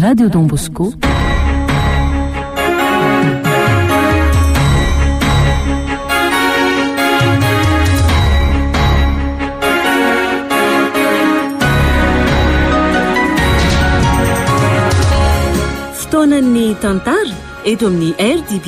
Radio Don Bosco. Fotoanan'ny tantara eto amin'ny RDB.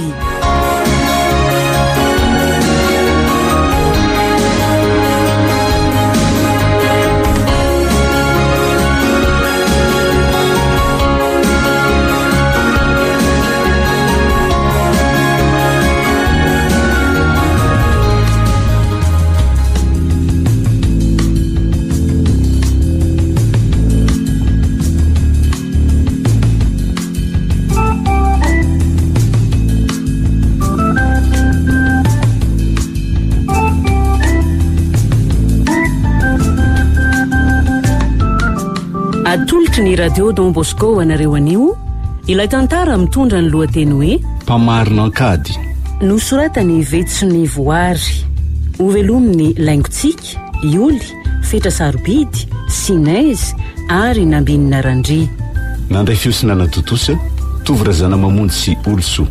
Atolotry ny radio Don Bosco anareo anio, ilay tantara mitondra ny lohateny hoe Mpamarina ankady. Nosoratany Vetsiny Voary, ovelominy Laingotsika, Ioly, Fetra Sarobidy, Sinaizy ary Nambinina Randry. Nandray fiosinana totosa, Tovorazana Mamonjy sy Olosoa.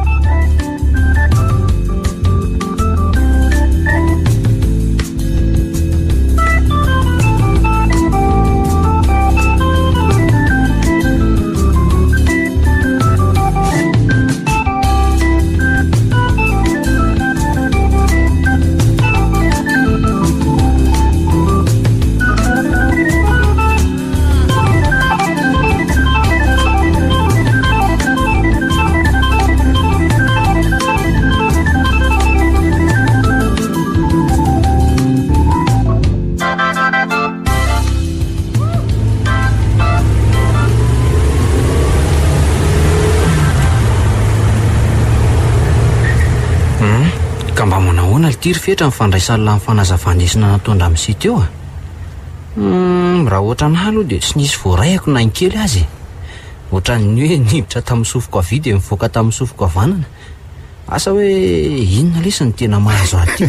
Tiry fetra mifandraisana amin'ny fanazavandesina natondra amin'ny site eo raha ohatra ny halo dia tsy nisy voarayako na inkely azy ohatran'ny hoe niditra tamin'ny sofoko avy dia mivoaka tamin'ny sofoko avanana asa hoe inona lesy ny tena mahazo aty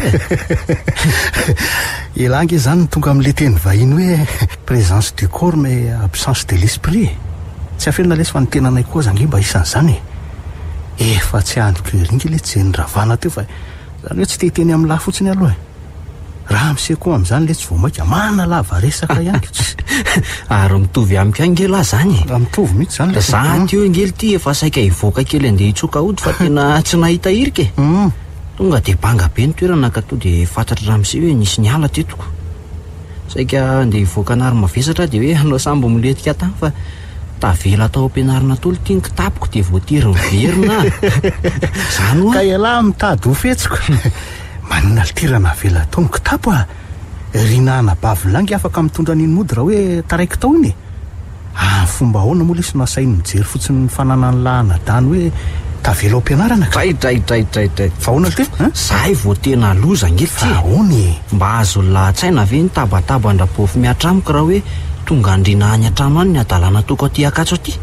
Ilangy izany tonga amin'ilay teny vahiny hoe présence du corps mais absence de l'esprit. Tsy afelina lesy fa ny tenanay koa zange mba isan'izany efa tsy androko ringy le tsy ravana teo fa zany hoe tsy teteny amin'ny lahy fotsiny aloha raha misekoa amin'izany le tsy voamaika mana lava resaka ihany ary mitovy amiko angela zany mitovy mihitsy zany za teo angely ty efa saika hivoaka kely andeha hitsoka ody fa tena tsy nahita irika tonga dia banga be ny toerana ka to dia fantatra ramse hoe nisy ny ala tetoko saika andeha hivoaka anary mavesatra dia hoe anao sambo miletika tany fa tavela tao ampianarina tolo tia ny kitapoko dia voatery miverina zany ka ialahy mitady ho fetsiko manina litirana vela tao ny kitapo rinana bavilangy afaka mitondra niny mody raha hoe taraiky tao iny fomba ahoana moa lesy nasainy mijery fotsiny ny fananany lahana dany hoe tavela ao ampianarana Dray fa ahoana ty zay vo tena loza angety ahony mba azo lahatsaina ve ny tabataba andrapofy miatramiko raha hoe tonga andrina any atrano any ny adalana toko aty akatso aty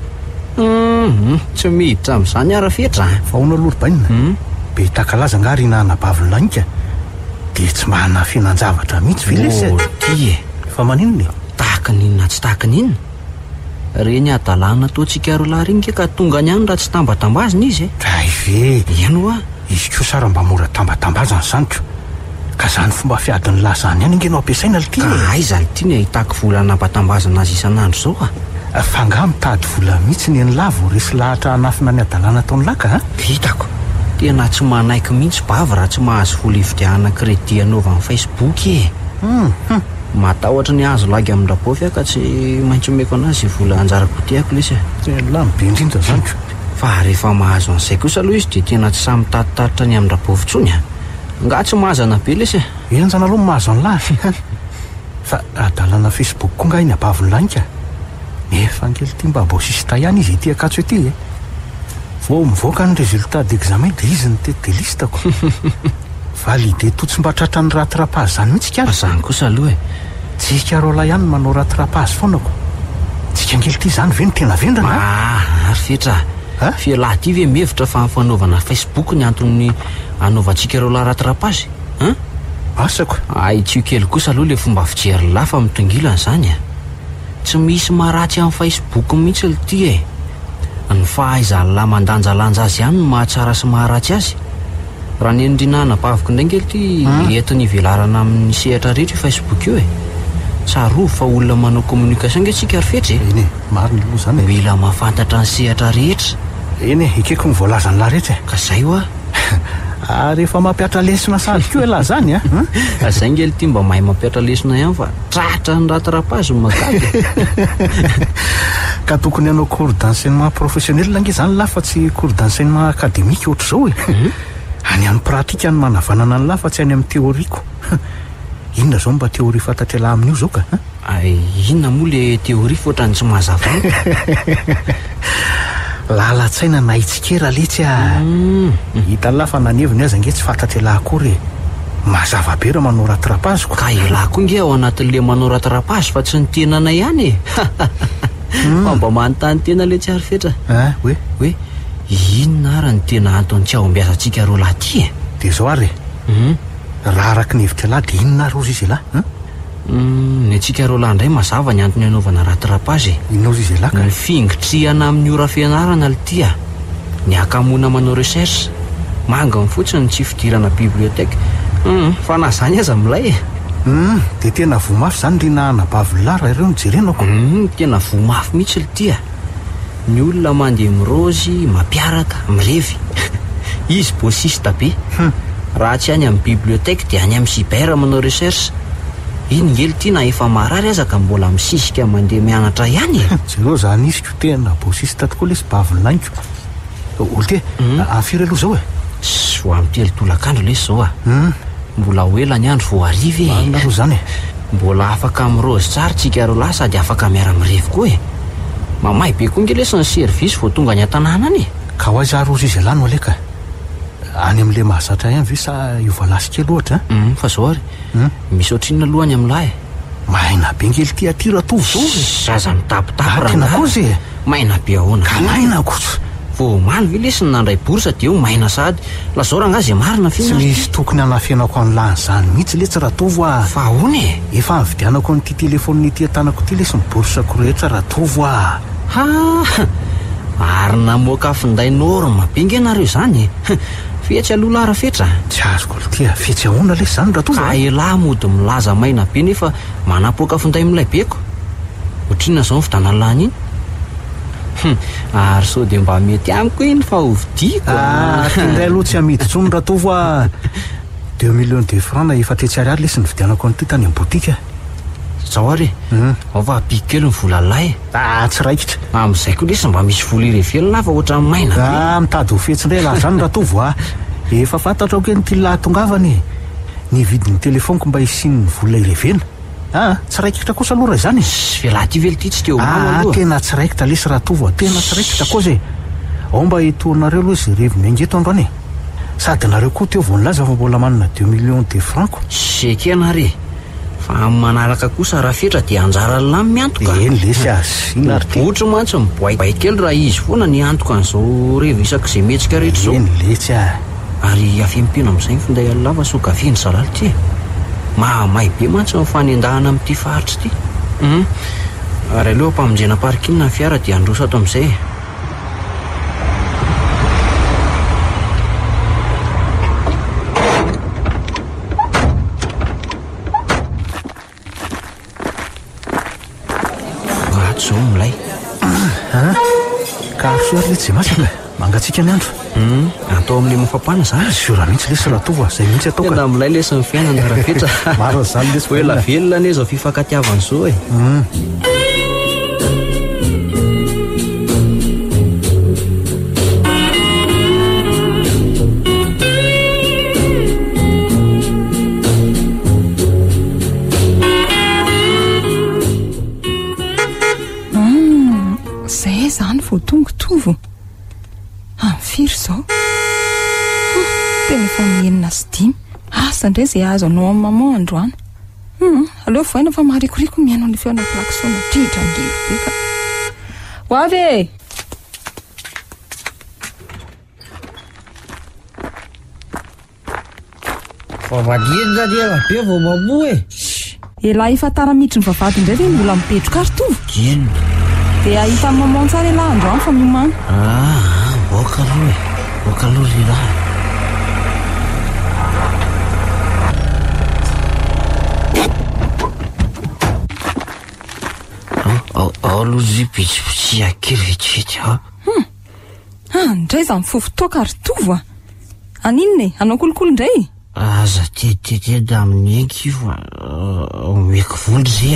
tsy miditra amin'izany ara-fetra fa ahoana lorobainina be takalaza nga rinana bavilanika dia tsy mahana finan-javatra mihitsy vilesy ty fa maninona tahaka ninona tsy tahaka ninona reny adalana toantsika roalahy reny ka tonga ny any raha tsy tambatambazina izy dray ve iano izy ko sara mba mora tambatambazana zanyko ka zany fomba fiadiny lazany any ingenao ampiasaina lity aiza lity ny ahitako vola nampatambazana azy isan'andro zao fa nga mitady vola mihitsy ny ny lavo resy lahatra hanafina ny adalana taony laka hitako tena tsy manaiky mihitsy bavy raha tsy mahazo vola ividiahana kredi anaova amin'ny Facebook matahotra ny azo lagy amin'ny rapofy ka tsy maintsy omeko anazy vola anjarako tiako lesy lamy be indrindra zany fa rehefa mahazo an'izay kosa aloha izy dia tena tsy samy tatitaritra ny amin'ny rapofy tsony nga tsy mahazana be lesy enjana aloha mahazo an'lahy fa adalana Facebook koa nga iny abaviny lanika nefa angely ty mba mbo sisy tahany izy ity akatso ety vao mivoaka ny résultat d'examen dia izy ny tety de listako valide totsy mba tratra ny ratirapazy zany mihitsy kara zany kosa aloha tsika rola ihany manao ratirapazy foanako tsika angely ty zany ve ny tena vendrana ary fetra fialahy ty ve mihevitra fa fanaovana Facebook ny antony anaovantsika rola ratirapazy asako ai tsio kely kosa aloha le fomba fijery lafa mitongilana zany tsy misy maharatsy amin'ny Facebook mihitsy l ty e. Ny fahaizan'la mandanjalanja azy ihany no mahatsara sy maharatsy azy. Raha ny endrinana paviko indray ngely ty entiny ivelarana amin'ny sehatra rehetra io Facebook io e. Tsarov fa olona manao communication nge tsika rifetra e. Eny maro ny loha zany. Mila mahafantatra ny sehatra rehetra. Eny ekeko ny voalazany la rehetra ka zay hoa rehefa mampiatra lesona sady koa la zany a. Zay ngely ty mba mahay mampiatra lesona ihany fa tratra ny ratarapazo makady. Ka tokony hanao cours d'enseignement professionnel nge zany la fa tsy cours d'enseignement académique ohatr' zao e. Any amin'ny pratika ny manavanana ny la fa tsy any amin'ny théoriako. Inona zao mba théorie fantatry la amin'io zao ka? Inona moa le théorie fotrany tsy mazava? Lalatsaina na itsikera letsy a. Hitan'ny la fa naneviny aza nge tsy fantatry la akory. Mazava be raha manao rattrapazoko. Ka ila koa nge ao anatin'le manao rattrapazo fa tsy ny tenana ihany e. Fa mba manontany tena le tsy ary fetra. Hoe inona ara ny tena antony tsy ahombiaza antsika roa lahy ty e? De zao ary raha araky ny hevitra lahy de inona ary ozy izy lahy? Ny antsika roa lahy indray mazava ny antony anaovana rattrapazy. Inona ozy izy lahy? Ny fingitriana amin'ny ora fianarana l ty a. Ny akamona manao recherche. Manga ny fotsiny tsy fidirana biblioteka. Fa na zany aza milay e. De tena vomafy zany rina anabavilara ireo ny jerenako. Tena vomafy mihitsy l ty a. Ny olona mandeha mirozy, mampiaraka, mirevy. Izy bossiste be. Raha tsy any amin'ny biblioteka dia any amin'ny cyber manao recherche. Iny ngely ty na efa marary aza ka mbola misisika mandeha mianatra ihany e. Jereo zany isiko tena bossiste tokoa lesy bavilainko. Olo ty afiry aloha zao e. Vo amin'ny telo tolakandro lesy zao a. Mbola hoela ny andro vo ariva e. Marina aloha zany e. Mbola afaka mirozy tsara tsika roa lahy sady afaka miara mirevy koa e. Mamay be koa nge lesy ny service vo tonga ny an-tanàna any e. Ka ho aiza rozy izy alano aleka. Any amin'le mahazatra ihany ve sa iovalasika loatra? Fa zao ary misy ohatrinona lohany amin'lahy e. Maina be ngely ty aty ratovo zao e. Zaza mitapitapy raha tena kozy e. Maina be ahoana ka maina kosa. Vo maly ve lesy nandray borsa de eo maina sady la zao rangazy e marina Tsy misy tokony anafianako an'lany zany mihitsy le tsy ratovo a. Fa ahoana e? Efa nividianako n'ity telefôny ty atanako ty lesy miborsako rehetra ratovo a. Arina moka finday norma be nge nareo zany e. Fetsy aloha lara fetra. Tsy azoko lo ty a. Fetsy ahoana lesy zany ratovo. Ka ela mody milaza maina be nefa manapoka finday milay beko. Otrina zao fidana lany iny. Ary so de mba mety amiko iny fa hovidiko. Tindray aloha tsy amidy tsony ratovo a. 2 millions de francs na efa tetsy ariary lesy nividianako an'ity tany amin'ny botika. Zao ary ao fa big kely ny vola lay. Tsy raikitra. Amin'izay koa lesy mba misy vola irevelina fa ohatran'ny maina. Mitady ho fetsindray laha zany ratovo a. Efa fantatra ao keny ty lahatongavany. Ny vidin'ny telefoniko mba isin'ny vola irevena. Tsy raikitra kosa aloha raha zany. Vela ty vely ty tsy teo aloha. Tena tsy raikitra lesy ratovo a. Tena tsy raikitra kosa. Ao mba hitonareo aloha izy revy miangeto androany. Sady nareo koa teo vao nilaza fa mbola manana 2 millions de francs. Sekena re. Fa amin'ny manaraka kosa raha fetra dia anjara lamy miantoka. Eny lesy azy. Ohatra mantsy miboay kely raha izy foana ny antoka an'izao revo isaka izay metsika rehetra zao. Eny lesy a. Ary afempena amin'izay ny finday alava sokaviny zalaly ty. Mahamay be mantsy mifanendahana amin'ity faritra ty. Ary aloha mpamonjena parkina ny fiara dia androso ato amin'izay. Zao milay. Ka soary le tsy masaka. Mangatsika ny andro. Atao amin'le mafapana zany. Sura mihitsy lesy ratovo zay mihitsy atao ka. Tena milay lesy ny fiainana raha fetra. Maro zany lesy. Ela velona ane zao fifankatiavana zao e. Zay zany vao tongotovo firy zao tena efa mienina sy 10 asa indray zay azo anao amin'ny maman androany. Aleo voaina fa maharikoriko miaino ny feona klaksona dritra ngelo be ka ho avy e. Fa vadinona dia be vao mamoa e. elahy efatara miditry ny vavady indray ve mbola mipetroka ary tovy ino dia ahita ny maman tsara elahy androany fa miomana boaka aloha ry raha aloha zy pitsipitsi akeryvetivety indray zany fofotoaka ary tovo aninona e anao kolokolo indray aza tetiteda amin'ny enky io fa omeko voly zay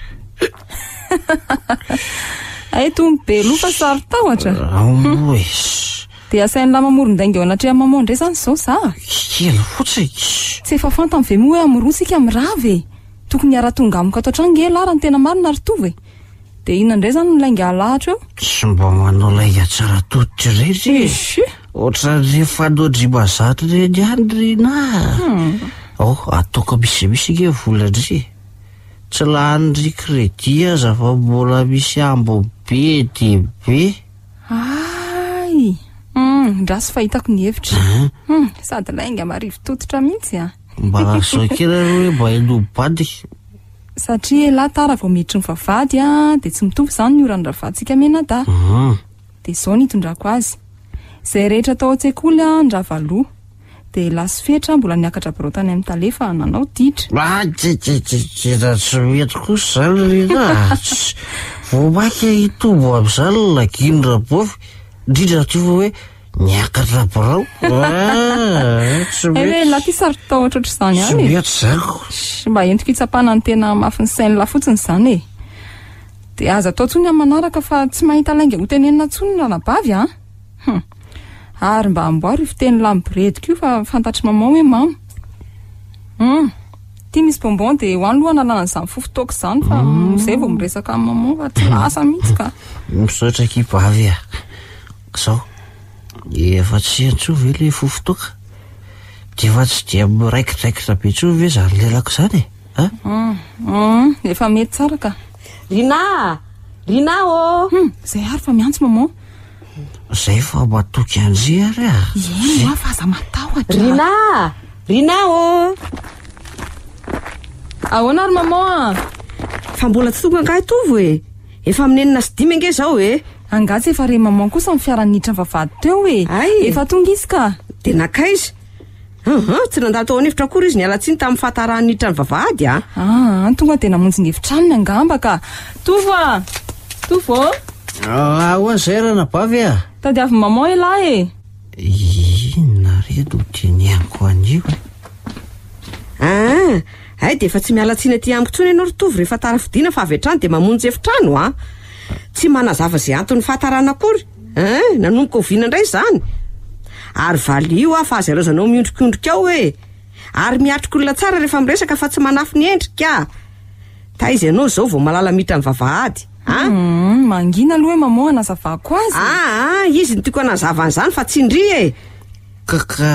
eto be lofa sary tahotra oe dia asain'ny lamamoron-dainga eo anatrea maman indray zany zao za kely fotsy tsy efa fantany ve moa hoe amorosika amin'ny rava tokony ara-tonga amiko ato an-trano nge lara ny tena marina ary tovy dia inona indray zany nolainga alahatra eo tsy mba manao lainga tsara tototry rehetra ohatra rehefa nodribazatra reny any ry na ataoko misy nge volandry tsy lahan'ry kredi aza fa mbola misy ambo be dia be ndra sy fahitako ny hevitra sady lainga marivo tototra mihitsy mba laso kely hoe mba enobady satria elahy tara vao miditry ny vavady dia tsy mitovy izany ny orany ravantsika menada dia izao nitondrako azy izay rehetra tao an-tsekoly ndra valoha dia lasy fetra mbola niakatra borotany amin'ny talefa nanao ditra tsy mety kosa zany rena vomaky hitombo amin'izany laginy rabovy indrindra tiva hoe niakatra borao hoe laty sary tao ohatraotr'izany tsy any mety zako mba entiko hitsapana ny tena mafiny sainla fotsiny izany dia aza atao tsony amin'ny manaraka fa tsy mahita lainga ho tenenina tsony ny ranabavy ary mba amboary fiteny lambirediko io fa fantatry maman hoe mama tia misy bonbon dia ho any aloha nalana izany fofotoaka izany fa izay vao miresaka amin'ny maman fa tsy lasa mihitsy ka misaotra kibavy zao efa tsy antsovy le fofotoaka dia efa tsy dia miraikidraikitra be tsovy hoe zany lelako izany efa mety tsara ka rina izay ary fa miantso maman zay fa matoky an'zy ary eno fa aza matahotra rina ahoana ary maman fa mbola tsy tonga angahy tovy efa aminenina sy dimy ange zao angatsy efa re maman kosa ny fiara-niditra ny vavady teo efa tonga izy ka dia nakaiza tsy nandalo tao an'hevitra akory izy nialatsiny tamin'ny fahatarahany niditra ny vavady tonga dia namonjy ny hevitranony angamba ka tovo ahoan'izay rana bavy tadiavy maman elahy inona redo tianianiko an'io ay dia efa tsy mialatsiny aty amiko tsony ianao ritovy rehefa tarafidiana fa avy hatrany dia mamonjy efitrano tsy manazava izay anton'ny fahatarana akory nanomboka oviana indray izany ary valio fa azy arozanao miondrikondrika ao ary miatrik'olona tsara rehefa miresaka fa tsy manafy ny endrika taizy ianao zao vao malala mitra ny vavahady mangina aloha hoe maman anazavako azy izy ny tiako anazava an'izany fa tsy indry kaka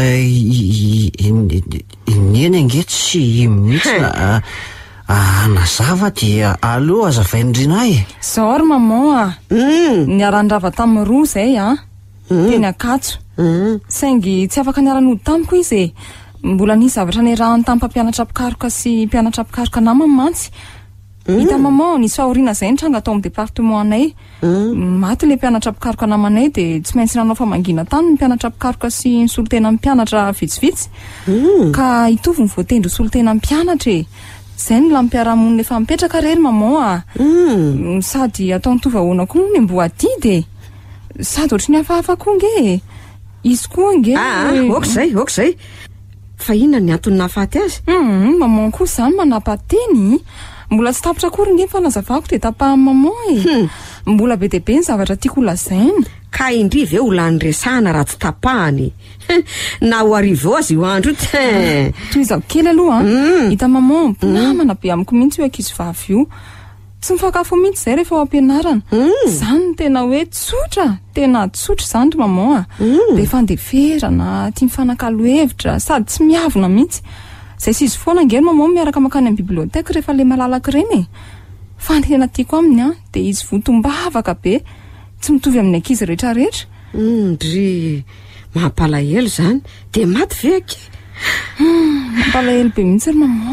ineny ange tsy mihitsy anazava dia aloha azavaindrina zao ary maman niarandrava tamin'ny roa zay teny akatso saingy tsy afaka niaran'ody tamiko izy mbola nisy zavatra nirahany tamin'ny mpampianatra pikaroka sy mpianatra pikaroka namany mantsy hita maman nisy fahoriana izay nitranga atao amin'ny département anay maty le mpianatra pikaroka namanay dia tsy maintsy nanao famangina tany ny mpianatra pikaroka sy nysolotena amin'ny mpianatra vitsivitsy ka hitovy ny voatendry solotena amin'ny mpianatra izay ny lampiarahamonina efa mipetraka rery maman sady atao nitovy ahoana koa ny mboaty dia sady ohatry ny hafahafa koa nge izy koa nge okizay fa inona ny antony nahafaty azy maman koa izany manapa-teny mbola tsy tapitra akory nge fanazavako dia tapahan'ny maman mbola be dia be ny zavatra tiako lazainy ka indriva eo olany resahana raha tsy tapahany na ho arivo eo azy io andro toy izao kely aloha hita maman mpinamana be amiko mihitsy io ankizy vavy io tsy mifakafo mihitsy izay rehefa ao am-pianarana izany ny tena hoe tena tsotra izany ry maman dia efa ndeferana tia mifanakalo-hevitra sady tsy miavona mihitsy izay sy izy foana ngery maman miaraka makany amin'ny biblioteka rehefa le malalaka ireny fa ny tena tiako aminy dia izy votombavaka be tsy mitovy amin'ny ankizy rehetrarehetra ndry mampalahelo izany dia maty veka mampalahelo be mihitsy ry maman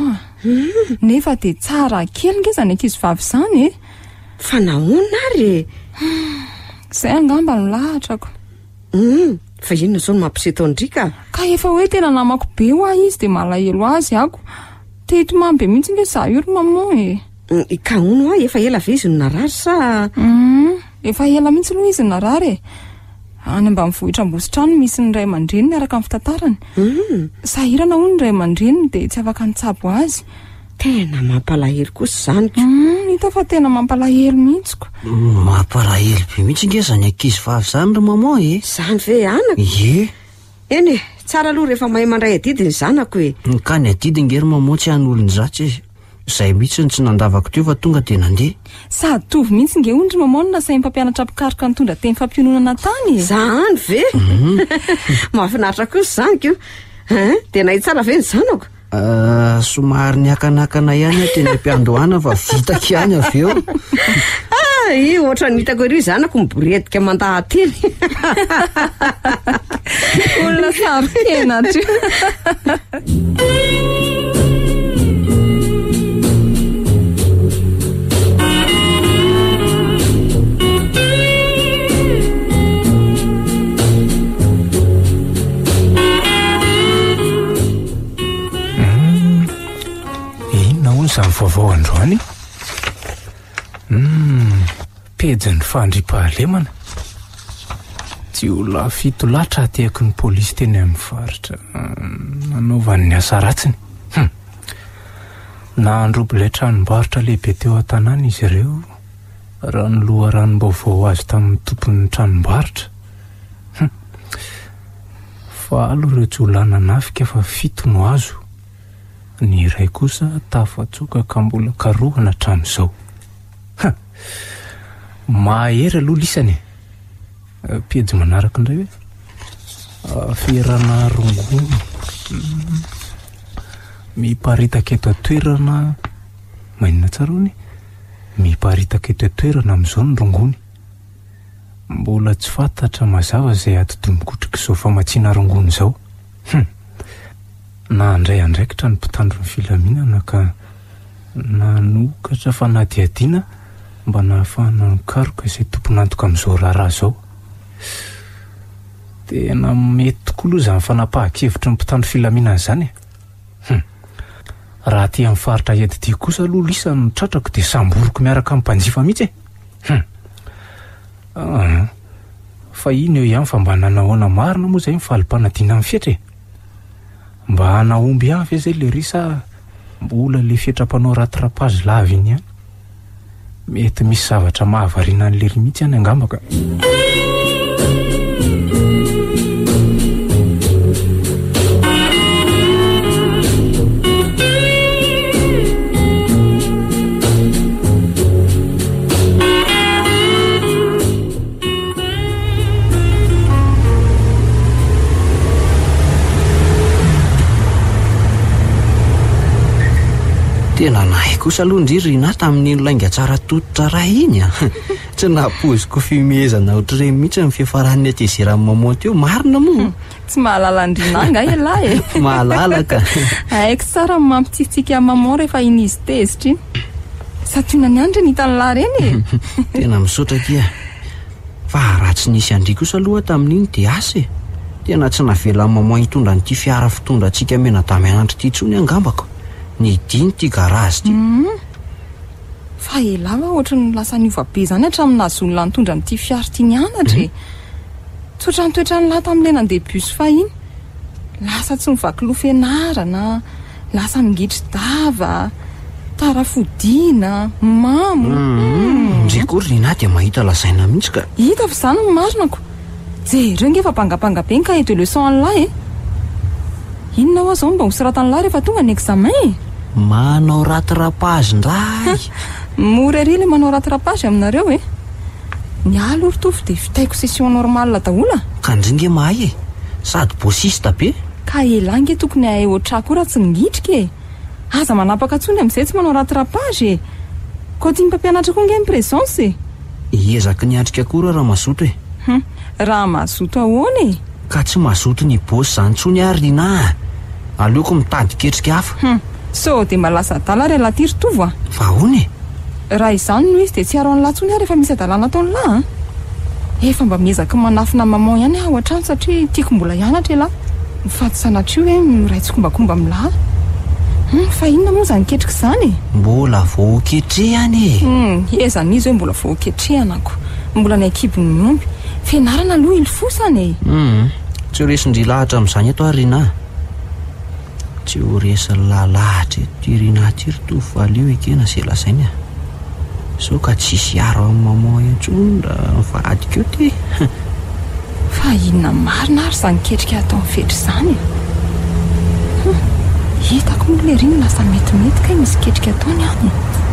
nefa dia tsara kely ngezany ankizy vavy izany e. Fa nahoana ary Izay angamba no lahatrako. Fa inona zao no mampiseto andrika? Ka efa hoe tena namako be ho ahy izy dia malahelo azy ako. Teto mamy be mihitsy nge za io ry maman e. Ka hono efa ela ve izy no narary sa? Efa ela mihitsy aloha izy narary e. Any ambanivohitra Ambositrano misy ny ray aman-dreny miaraka amin'ny fitantarany. Sahirana hono ny ray aman-dreny dia tsy afaka nitsabo azy. Tena mampalahelo kosa izany ko. Hita fa tena mampalahelo mihitsiko. Mampalahelo be mihitsy nge zany ankizy vavy zany ry maman e. Zany ve anako? Ie. Eny tsara aloha rehefa mahay mandray adidi ny zanako e. Ka ny adidy nge ry maman tsy han'olony zatsy e. Izay mihitsy tsy nandavako teo fa tonga dia nandeha. Sady tovy mihitsy nge ondry maman no nasain'ny mpampianatra mpikaroka nitondra teny fampiononana tany. Zany ve? Mahafinaritra kosa zany ko. Dia nahy tsara ve ny zanako? Somary niakanakana ihany teny am-piandohana fa vitako ihany avy eo. Io ohatra ny hitako ery zanako miboredika mandahateny. Olona sarokenatra. Izany vaovao androany pejy ny fandriam-pahalemana tsy olona fitolatra ateako ny polisy teny amin'ny faritra nanaovany ny asa ratsiny. Nahandrobo ilay tranombarotra lehibe teo an-tanàna izy ireo raha ny loha ranom-baovao azy tamin'ny tompon'ny tranombarotra. Fa aloha ireo jolana nafika fa 7 no azo. Ny iray kosa tafatsoka ka mbola karohana hatramin'izao. Mahery aloha lisany. Pejy manaraka indray hoe fiarana rongony miparitaka eto atoerana mainona tsara hony miparitaka eto atoerana amin'izao ny rongony. Mbola tsy fantatra mazava izay atidomikotrika izao famatsiana rongony izao. Na andray andraikitra ny mpitandro ny filaminana ka nanokatra fanadihadiana mba nahafahana nikaroka izay tomponantoka amin'izao raharaha izao. Tena mety tokoa aloha izany fanapahan-kevitra ny mpitandro filaminana izany. Raha aty amin'ny faritra Edidia kosa aloha lisa ny tratrako dia samboroko miaraka amin'ny mpanjifa mihitsy e. Fa iny eo ihany fa mba nanahoana marina moa izay mifalim-panadina amin'ny fietra e. Mba hanaomby ihany ve izay le risa mbola le fietra-panao ratirapazy lavy iny ihany. Mety misy zavatra mahavariana an'le ry mihitsy ihany angambaka. Tena nahay kosa aloha ndriry na tamin'iny lainga tsara tototra raha iny tsy napoziko fimezana ohatr'ireny mihitsy ny fiafaran'ny atezeran'ny maman teo marina moa. Tsy mahalala andrinanga ialahy e. Mahalala ka. Haiko tsara ny mampitsitsika maman rehefa iny izy tezitra iny. Sationany andry ny hitany lahy reny e. Tena misaotra kia. Fa raha tsy nisy andri kosa aloha tamin'iny dia asa e. Tena tsy navelan'ny maman hitondra n'ity fiara fitondra antsika menadamy andro ity intsony angambako. Ny diny ty garazy ty. Fa elava ohatra ny lasa niova be zany hatramin'ny nazolona nitondra n'ity fiara ty nianatra e. Tsotra ny toetrany lahy tamin'ilay nandeha bus fa iny. Lasa tsy mivaky loha fianarana, lasa mingitry dava, tarafodiana, mamo. Ndrekory na dia mahita lazaina mihitsy ka. Hita fa zany ny marinako. Jereo nge fa bangabanga be ny cahier de leçon an'lahy e. Inona ho azo mba hosoratany lahy rehefa tonga ny examen e? Manao ratirapazy ndray. Mora ery le manao ratirapazy aminareo e. Ny alo ortovy dia vitaiko session normale dahola. Ka ndringe mahay e. Sady bosista be. Ka elange tokony ahay ohatrako raha tsy ngitrika e. Aza manapaka tsony amin'izay tsy manao ratirapazy e. Ko tia mpampianatra koa nge ny présence e. Iezaka ny andrika koa raha mazoto e. Raha mazoto ahoana e. Ka tsy mazoto ny bosy zany tsony ary na aleoko mitady ketrika hafa. so dia malasa adala ry latiry tovo a vahony raha izany no izy dia tsy aro any latsony ary efa misy adalana ataony lahy efa mba miezaka manafina maman ihany ao an-trano satria tiako mbola hianatra lahy mifaty sanatria hoe miraitsykombakomba milahy fa inona moa zany ketrika izany mbola voaketrehany ezany izy hoe mbola voaketrehana ko mbola ny akibo ny omby fianarana aloha ily fosany tsy ho resindry lahatra amin'izany eto ary rina tsy ho resiny lalahatra ety rina ty ry tovaly io ekena zay lazainy so ka tsisy aro amin'ny maman intsony raha mivadika eo ty fa inona marina ary zany ketrika atao mifetra izany hitako moa le riny lasa metimety ka misy ketrika ataony any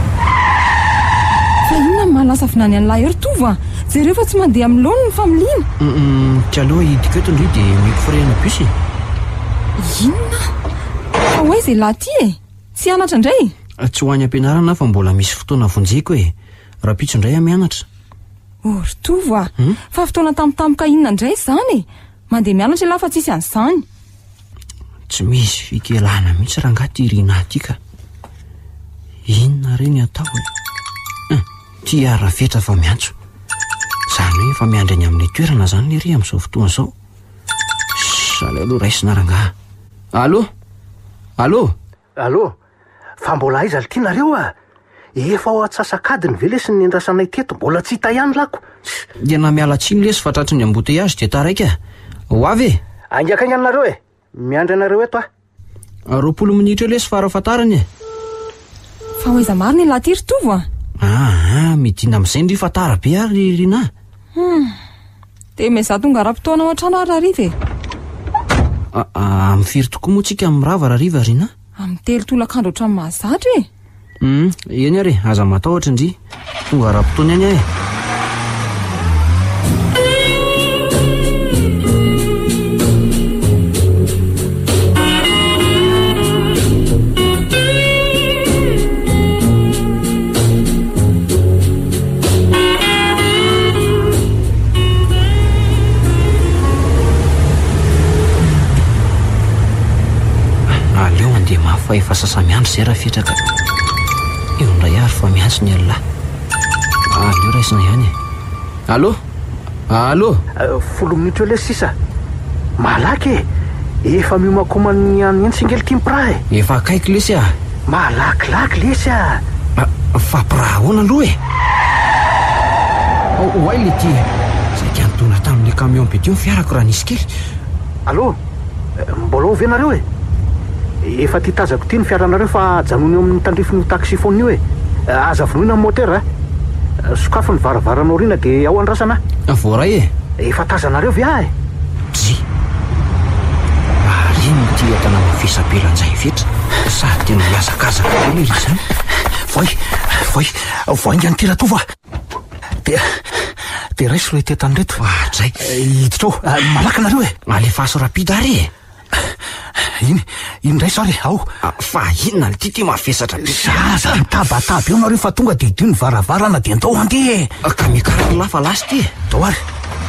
fa inona mahalasa vinany an'lahy eo ry tovo a zareo fa tsy mandeha amin'ny laony ny familiana tsy aloha hidika eto indray dia mety firena busy inona fa hoe zay lahy ty tsy anatra indray tsy ho any am-pianarana fa mbola misy fotoana vonjeko raha pitso indray mianatra ry tovo a fa fotoana tampotampoka inona indray izany mandeha mianatra lahy fa tsisy an'izany tsy misy fikelana mihitsy raha ngaty irina aty ka inona reny atao ty aravetra fa miantso zany hoe efa miandry any amin'ny toerana zany le ry amin'izao fotoana izao sale aloha raisina rangaha allo fa mbola aiza ty nareo efa ao atsasakadiny ve lesy ny andrasanay teto mbola tsy hita ihany lako dia na miala tsiny lesy fa tratry ny amboteiazy dia taraiky ho avy angaka igny anareo miandry anareo eto 20 minitra eo lesy farafatarany fa hoaiza maro ny lahy tovo a midina amin'izay ndry fatara be ary rina dia meza tonga raha-potoana ao an-trano ary ariva mifiry tokoa moa tsika amin'ny rava rariva rina amin'ny telo tolakandro ohatrany mahazatra eny ary aza matahotra indry tonga raha-potoana ihany fa efa sasamiandro zay raha fetraka eo indray ary fa miantso ny alina aleo raisina ihany allo 10 minitra eo lesy sisa malaky efa miomakomany any entsingely ty mipira efa akaiky lesy malakilaky lesy fa pira ahoana aloha hoay le ty zay kiantona tamin'le camion be ty fiarako raha nisy kely allo mbola ovy anareo efa ty tazako ty ny fiaranareo fa janony eo amin'ny tandrifiny taxifone io aza vonoina ny motera sokafo ny varavaranao rina dia ao andrasana voaray efa tazanareo ve zy arino ty atana mafesabelanjay fetra sady tena miazakazaka kely ry zany voaingany ty ratovo dia raiso le tetany reto zay hiditra ao malaka nareo alefaso rapida ary iny ray sary ao fa inona ny ty mafesatra zaza mitabataba eo nareo fa tonga dia dio ny varavarana dia andao andeha ka mikarako lafa lasy ty dao ary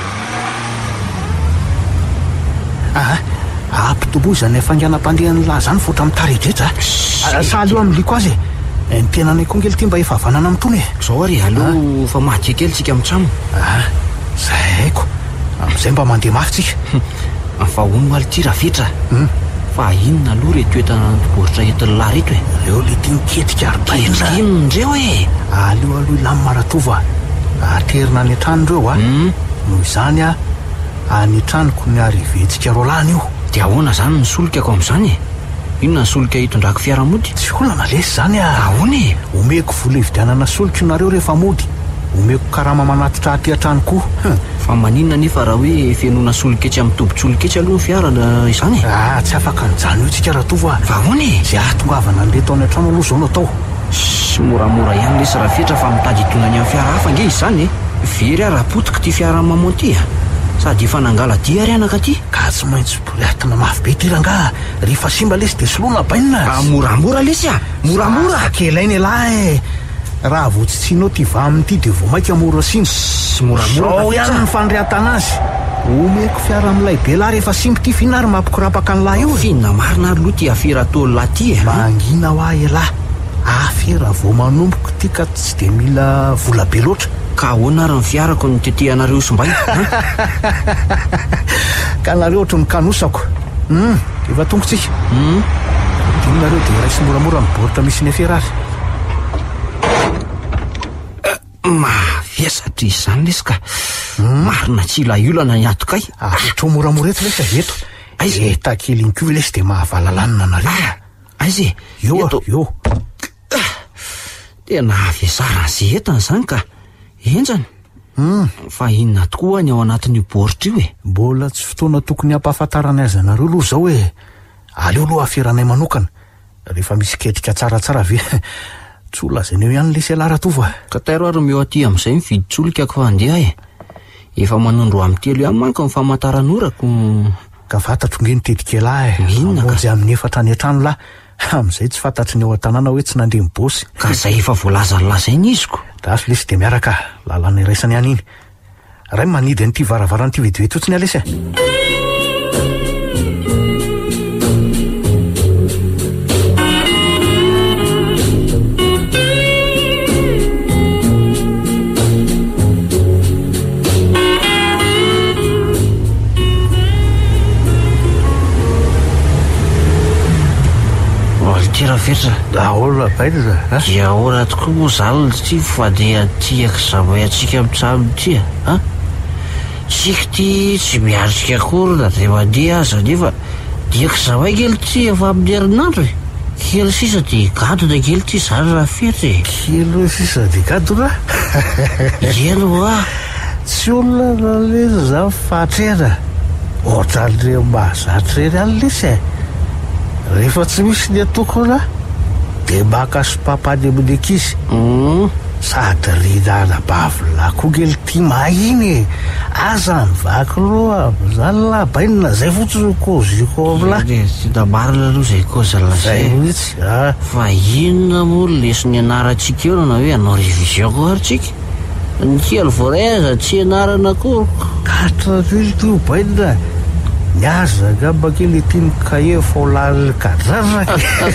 ampitobozany fanganam-pandehan'ny lahy zany fotra mitarydretra saly eo amin'liko azy ny tenanay koa ngely ty mba efa avanana amitony zao ary aloha fa maty kely tsika mitramo zay haiko am'izay mba mandeha mafy tsika fa ono aly ty raha fetra fa inona aloha re toetana boaritra entin'ny lahy reto aleo le ty miketrika ketrika inondreo aleo ilamy maratovo aterina any an-trano reo noho izany any an-tranoko ny arivetsika rolany io dia ahoana zany ny solikako amin'izany inona ny solika hitondrako fiaramody tsy olana lesy zany ahoana omeko vola hividianana solika nareo rehefa mody omeko karama manatitra aty an-trano koa fa maninona nefa raha hoe fianona soliketsy amin'ny tobotsoloketsy aloha ny fiarana izany tsy afaka nyjany io tsika raha tovo fa ahoana zay ahatongavana an'reto any an-trano aloha zao no atao sy moramora ihany lesy raha fetra fa mitady hitonany amin'ny fiara hafa nge izy zany very raha potika ty fiara mamonty sady efa nangala di ary anaka ty ka tsy maintsy boatina mafy be ty ranga rehefa simba lesy dia soloana bainina moramora lesy moramora kelainy lahy raha voatsitsianao ty va amin'ity de vao maika mora siny sy moramora zao ihany ny fandrehatana azy omeko fiara amin'ilay be lahy rehefa simby ty finary mampikorapaka ny lahy io finna marina ary loha ty afera tolo lahy ty mangina ho ahy lahy afera vao manomboko ty ka tsy de mila vola be loatra ka ahoana ary ny fiarako ny tetehanareo sombay ka nareo ohatry ny kanosako efa tongotsika dinonareo de raisy moramora miboritra misy ny afera azy maviasatra izany lesy ka marina tsy ilaolana ny atokay atro moramora eto lesy eto eta kely iny ko lesy de mahavalalana nareo aizy eo tena aviasara zay entana zany ka enjany fa inona tokoa ny ao anatin'io boritra io mbola tsy fotoana tokony hampahafantarana azy anareo aloha zao hoe aleo aloha aferanay manokana rehefa misy ketrika tsaratsara ve tsy olazaneo ihany lesy alaratova ka tairo ary meo aty amin'izay mividy-tsolika fa handeha efa manondro amin'ny telo ihany manko ny famantaran'orako ka fantatro nge nitedikelahy amonjy amin'ny efatra ny an-trano lahy amin'izay tsy fantatry ny ao an-tanàna hoe tsy nandeha mibosy ka zay efa voalazalazainy iziko dasy lesy de miaraka lalana iraisany ihany iny ray manidy an'ity varavaranyity vetivety otsiny alesy rahavetra dahola baida dia ora tokoa moa zalina ty fa de atiako zavay atsika amitsamy ty tsika ty tsy miaritsika akory na de mandeha aza nefa diako zavay kely ty efa amin'ny herinandro kely sisa de gadona kely ty zany raha fetra kely sisa de gadona eno tsy olona naleza zany fahatrera ohatran'ire mahazatra rery any lesy rehefa tsy misy ny atokona de maka sopapany amin'ny ankizy sady rinana bavila koa kely ty mahiny aza ny vaky loha zany la bainina zay fotsiny koziko amla tsy da marina aloha zay kozalazay mihitsy fa inona moa lesy ny anaratsika eo na hoe anao révision ko ary tsika ny kely voraza tsy anarana kory katrarily ty bainina miaza gamba kely tiany kahe faolany kadraraka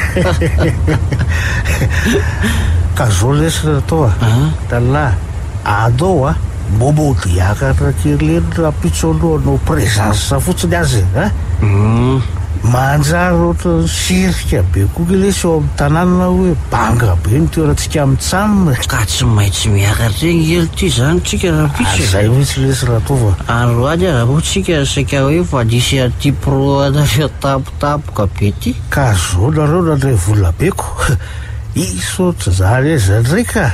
ka zao lesy atao tala adao bobo diakatra kely eny rapitsoalohanao présence fotsiny azy manjary ohatra sirika be koa kely lesy eo amin'ny tanàna hoe banga be ny toerantsika amitsamina ka tsy maintsy miakatra eny kely ty zany tsika rapitso zay mihitsy lesy rahatova aro ady araho tsika saika hoe fa disy aty pro anareo tapotapoka be ty ka zao nareo nandray vola beko isotra zany eza ndraika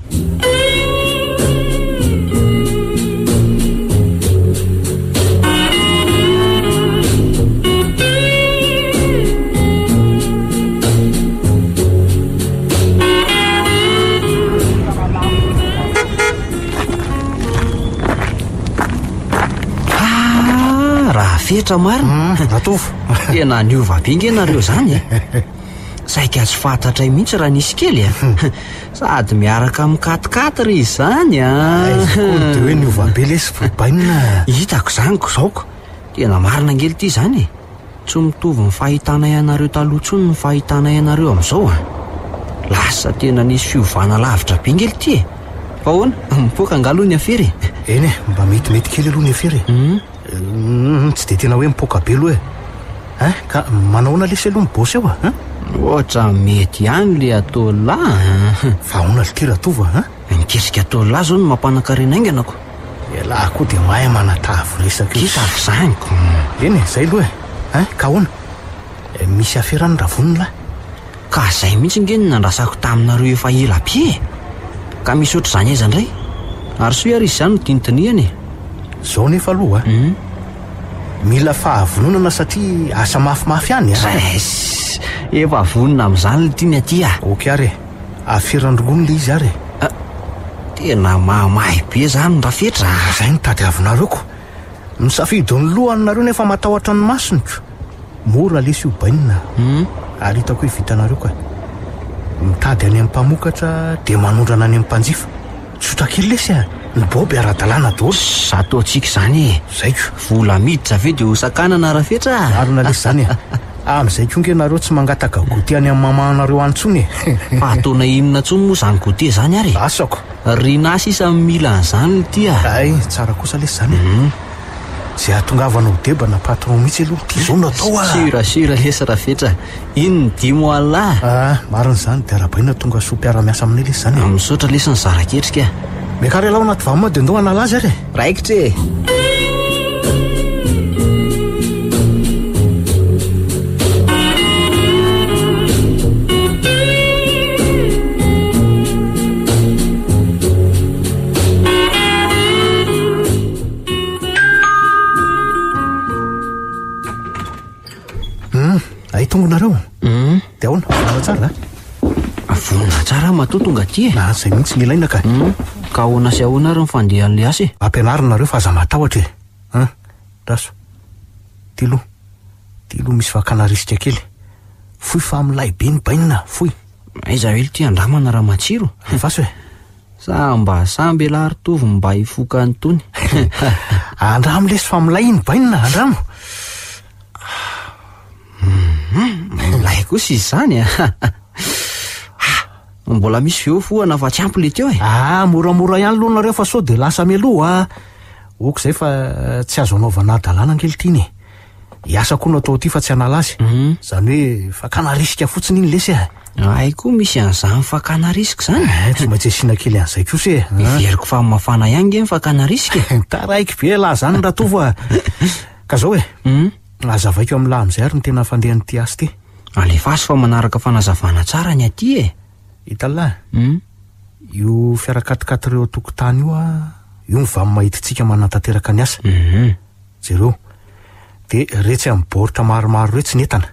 fetra marina atova tena niova be nge nareo zany saika tsy fantatray mihitsy raha nisy kely sady miaraka mikatikaty ry zany de hoe niova be lesy vobainina hitako zany ko zaoko tena marina ngely ty zany tsy mitovy ny fahitana ianareo taloha tsony ny fahitana ianareo amin'izao lasa tena nisy fiovana lavitra be ngely ty fa hoana mipoka angaloha ny afery eny mba metimety kely aloha ny afery tsy de tena hoe mipoka be aloha ka manaona lesy aloha mibosy eo ohatra mety ihany le atao lahy fa ona lity rahatova mikesika atao lahy zao no mampanakarenainganako lahy koa de mahay manatavo resaka kitako zanyko eny zay aloha ka ona misy aferany ravoniny lahy ka zay mihitsy nge ny nandrasako taminareo efa ela be ka misy oatra zany aiza ndray ary so ary izy zany no tinitiniany zao nefa aloha mila fahavononana satria asa mafimafy ihany efa vonona amin'izany le tiany aty oky ary aferandrogony le izy ary tena mahamahy be zany rafetra zay nitady avinareko misafidy ny lohany nareo nefa matahotra ny masoniko mora lesy io bainina ary hitako hoe vitanareo ka mitady any amin'ny mpamokatra dia manondrana any amin'ny mpanjifa. Sotra kely lesy a ny boby ara-dalàna daholo. Ataontsika izany e. Zaiko vola miditra ve dia hosakanana rafetra. arona lesy zany a. Amin'izay konge nareo tsy mangataka gote any amin'ny mamanareo antsony e. Fa ataona inona ntsony moa izany gote zany ary. Asako Rina sisa mila an'izany ty a. ay tsara kosa lesy zany e. Zay ahatongavanao deba na patron mihitsy aloha ty zao natao a. Sira lesy rafetra. Ino ny dimo alina. Marina zany dia arabaina tonga soa mpiara-miasa aminay lesy zany e. Misaotra lesy ny zaraketrika. Mekary alao anaty vamo dia andao analazy ary e. Raikitra e. Ay tongonareo dia ahoana vonona tsara Vonona tsara matoa tonga ty e. na zay mihitsy ny ilaina ka. Ka ahoana sy ahoana ary ny fandehan'le asa e. Ampianarinareo fa aza matahotra e. Raso tilo misy vakana risika kely. Foy fa milay be ny bainina foy. Aiza hely ty andramana raha matsiro. Vaso e. Mba samby alary tovy mba hifoka anytony. Andramo lesy fa milay ny bainina andramo. Milay kosa izy zany a. Mbola misy veo foana fa tsy ampy le teo e. Moramora ihany aloha nareo fa sao dia lasa mialoha oko izay fa tsy azo anaovana adalàna ankehitriny e. Iasa koa natao ty fa tsy analazy. Zany hoe fakana risika fotsiny iny lesy a. Ay koa misy an'izany fakana risika zany. Tsy maintsy asiana kely an'izay kosa e. Iveriko fa mafana ihany nge ny fakana risika. Taraiky be laha zany raha tovo a. Ka zao e. Azavaiko amin'lahy amin'izay ary ny tena fandehan'ity asa ty. Alefaso fa manaraka fanazavana tsara ny aty e. Hitalahy io fiarakatikaty ireo tokotany io a, io ny vamo mahititsika manantanteraka ny asa. Jereo dia retsy amin'ny baoritra maromaro reo tsy netana.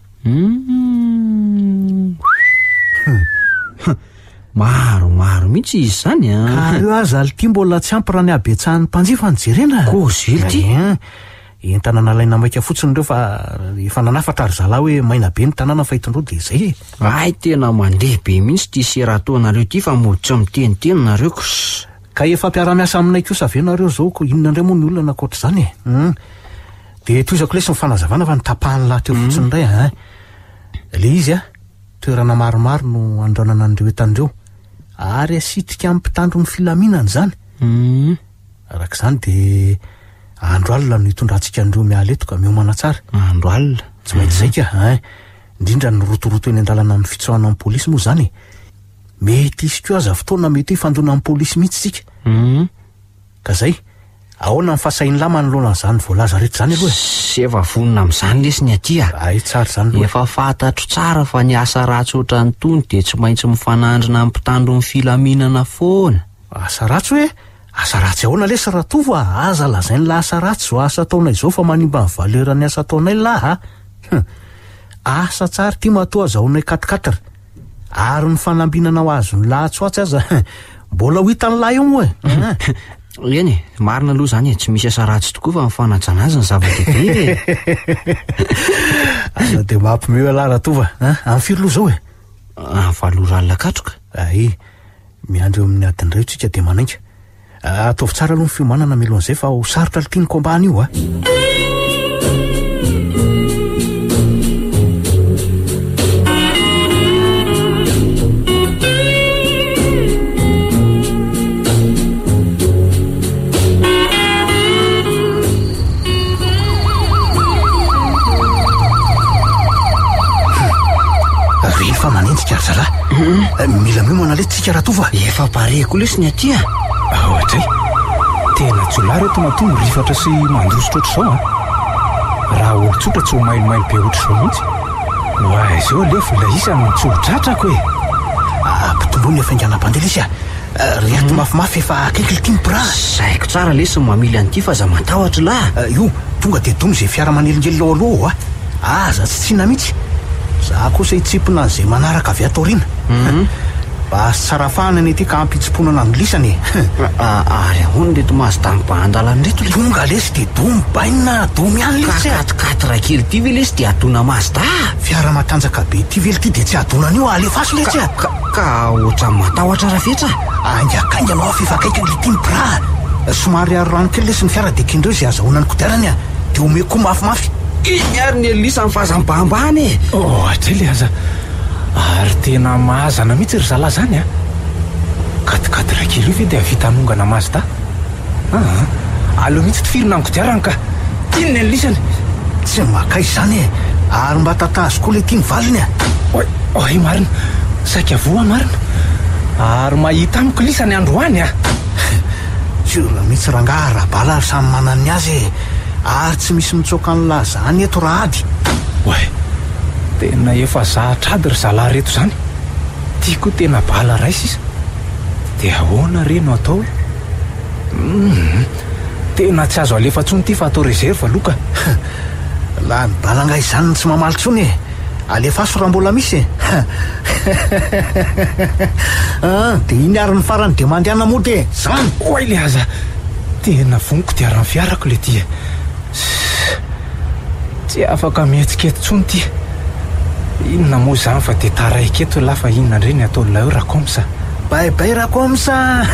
Maro mihitsy izy zany a. Ka reo aza ality mbola tsy ampy raha ny abetsahan'ny mpanjifa ny jerena. Koa zily ty. Entana nalaina maika fotsiny reo fa efa nanafatra ry zalahy hoe maina be ny tanàna fahitondreo dia izay e. Ay tena mandeha be mihitsy ty serataonareo ty fa moditra miteniteny nareo. Ka efa mpiara-miasa aminay kosa ve nareo zao ko inona indray moa ny olona ankoatra izany e. Dia toizako lesy ny fanazavana fa nitapahany lahy teo fotsiny indray a. Le izy a toerana maromaro no andronana an'ireo etan'ireo ary asitrika amin'ny mpitandro ny filaminany zany. Arak'izany dia andro alina no hitondrantsika an'ireo miala eto ka miomana tsara. Andro alina tsy maintsy zay ka indrindra ny rotoroto eny an-dalana amin'ny fitsoahana amin'ny polisy moa zany. Mety isy koa aza fotoana mety hifandona amin'ny polisy mihitsy tsika. Ka zay ahoana ny fahasahin'ny lahy manoloana an'izany voalaza rehetra zany aloha e. Sy efa vonona amin'izany lesy ny aty a. Ay tsara zany aloha. Efa fantatro tsara fa ny asa ratsy ohatran'ny tony dia tsy maintsy mifanandrina amin'ny mpitandro ny filaminana foana. Asa ratsy hoe asa ratsy ahoana lesy raha tovo a. Aza lazainy la asa ratsy zao asa ataonay izao fa manimba ny valeran'ny asa ataonay lahy asa tsara ty matoa azahoanay katikatira ary ny fanambinana ho azo ny lahatsoatsy aza mbola ho hitan'ny lahy io moa e. Eny e, marina aloha zany e, tsy misy asa ratsy tokoa fa mifanajana azy ny zava-dehibe e. Aza dia mampimeo alahy raha tova amin'ny firy loha zao e. Valora alina katroka. Ay miandro eo amin'ny adiny reo tsika dia manainga. Ataovy tsara aloha ny fiomanana meloan'izay fa ho sarotra litiany kombany io a. Rehefa manenjika ry zalahy mila miomana lesitsika raha tova. Efa pare koa lesy ny aty a. Ohatra tena tsolary eto matongo rifatra sy mandrositra ohatr'izao a. Raha olotsotra tsy ho mailimaily be ohatr'izao mihitsy. Oa izao alefa ilay isany tsodratrako e. Mpitombony efa inganam-pandeha lesy a. Reheto mafimafy efa akaiky litiny pira. Saiko tsara lesy mamily an'ity fa za matahotra lahy. Io tonga dia dono izay fiara manelinjely aloha a. Aza tsy tsina mihitsy. Za kosa hitsipona an'izay manaraka avy ato aoriana. mba tsara fanany ity ka ampitsimpoana n'andolisany ary ahoana reto Mazda mibahandalany reto tonga lesy de domy baina domy ihany lesy katikatra kely ty ve lesy de adona Mazda fiara matanjaka be ty vely ty de tsy adonany io alefaso lesy ka ohatrany matahotra rafetra angakainga anao fifakaiky le ty mibra somary arorano kely lesy ny fiara de kindreo zay azahoana ny kodiarany de omeko mafimafy iny ary ny elisany fahazambahambany ohatra le aza ary tena mahazana mihitsy ry zala zany katikatra kely io ve de avita anongana Mazda aleo mihitsy tifirina nykodiarany ka iny ny elisany tsy makay zany ary mba tatazo koa le ty nyvaliny oy marina saika voa marina ary mahita amiko lisany androany sura mihitsy rangaha rabala ary samy manany azy ary tsy misy mitsoka n'la zany eto raha ady tena efa zahatrady ry zala reto zany tiako tena bala raisa izy de ahoana reno atao tena tsy azo alefa-tsony ty fa atao reserve aloka la ny balangay zany tsy mamalytsony alefaso raha mbola misy de iny ary ny farany de mandeana mody zany oay le aza tena voniko diarany fiarako le ty tsy afaka mihetsiketo-tsony ty inona moa zany fa de taraiketo lafa inona ndreny ataon'la eo rakomsa baibay rakomsa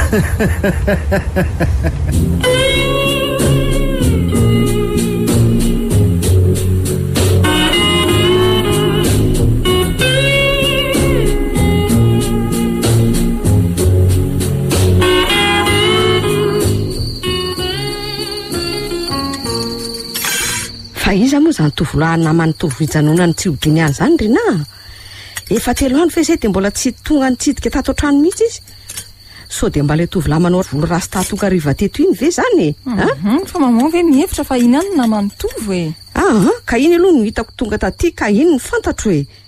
fa iza moa zany tovolahy namany tovohijanonany tsy hodiny any zany rena efa telo andro fe zay de mbola tsy tonga nitsidika tato an-trano mihitsy izy so de mba le tovolahy manao volo rasy tatonga riva teto iny ve zany fa mamoa ve mihevitra fa iny any namany tovo ka iny aloha no hitako tonga taty ka iny ny fantatro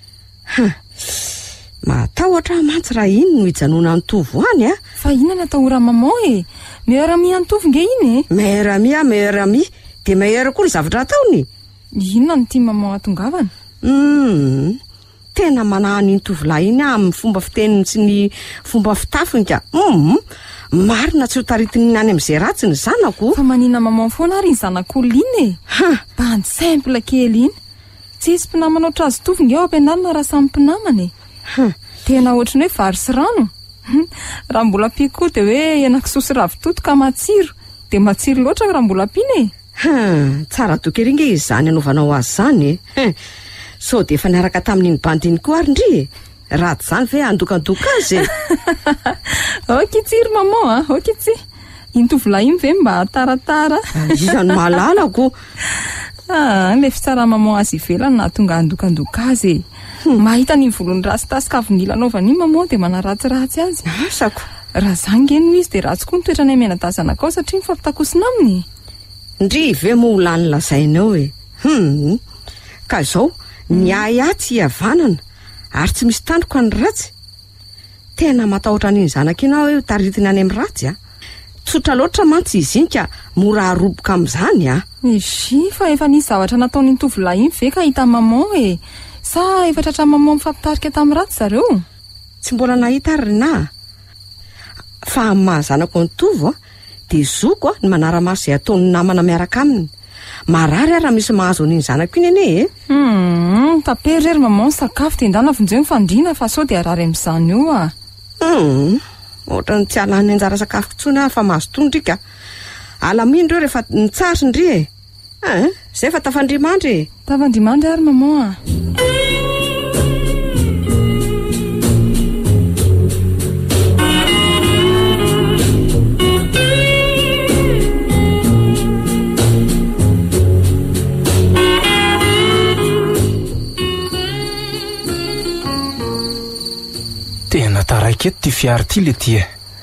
matahotra mantsy raha iny no hijanona ny tovo any fa ina ny atao ora mamoa meilleur ami any tovo nge iny meilleur ami de meilleur koa ny zavatra ataony inona ny tia mamoa atongavana tena manahany iny tovolahy iny amin'ny fomba fiteniny sy ny fomba fitafiny ka marina tsy ho taritiny any amin'izay ratsy ny zanako fa manina mamoa foana ary ny zanak'olona iny bany simple kely iny tsy isy mpinamana oatra azy tovo nge ao ampianarina raha samy mpinamany tena ohatrany hoe vary sy rano raha mbola piko de hoe henankisosy ravitoto ka matsiro de matsiro loatra raha mbola piny tsara dokery izy zany anaovanao azy zany so de efa niaraka tamin'iny bandiny koa ary ndry ratsy zany ve andokandoka azy okitsiry mamoa okitsy iny tovolahy iny ve mba taratara izany mahalalako le fitsara mamoa azy ivelany na tonga andokandoka azy mahita ny volony rasy tasika avinila anaovany iny mamoa de manaratsiratsy azy asako raha zangeno izy de ratsy koa nitoetra ny menadazanakao satria mifampitakosina aminy ndry ve moa olany lazainao ka zao ny ayatsy iavanana ary tsy misy tandroka ny ratsy tena matahotra n'iny zanaka inao hoe taritiny any amin'ny ratsy tsotra loatra mantsy izy iny ka mora haroboka amin'izany izy fa efa nisy zavatra nataon'iny tovolahy iny ve ka hita mamoa sa efa tratra mamoa mifampitarika tamin'ny ratsy zareo tsy mbola nahita ary rena fa amin'ny mahazanako ny tovo de zoko ny manara-maso izay ataon'ny namana miaraka aminy marary ary raha misy mahazo an'iny zanako iny ene tapery rery mamoa ny sakafo de ndana vonjeo mifandrina fa sao de arary amin'izany io ohatra ny tsy alany anjara sakafo kitsony fa mahazo tondrika alaminy reo rehefa nitsary ndry zay fa tafandrimandry ary mamoa tena taraiketo ty fiara ty le ty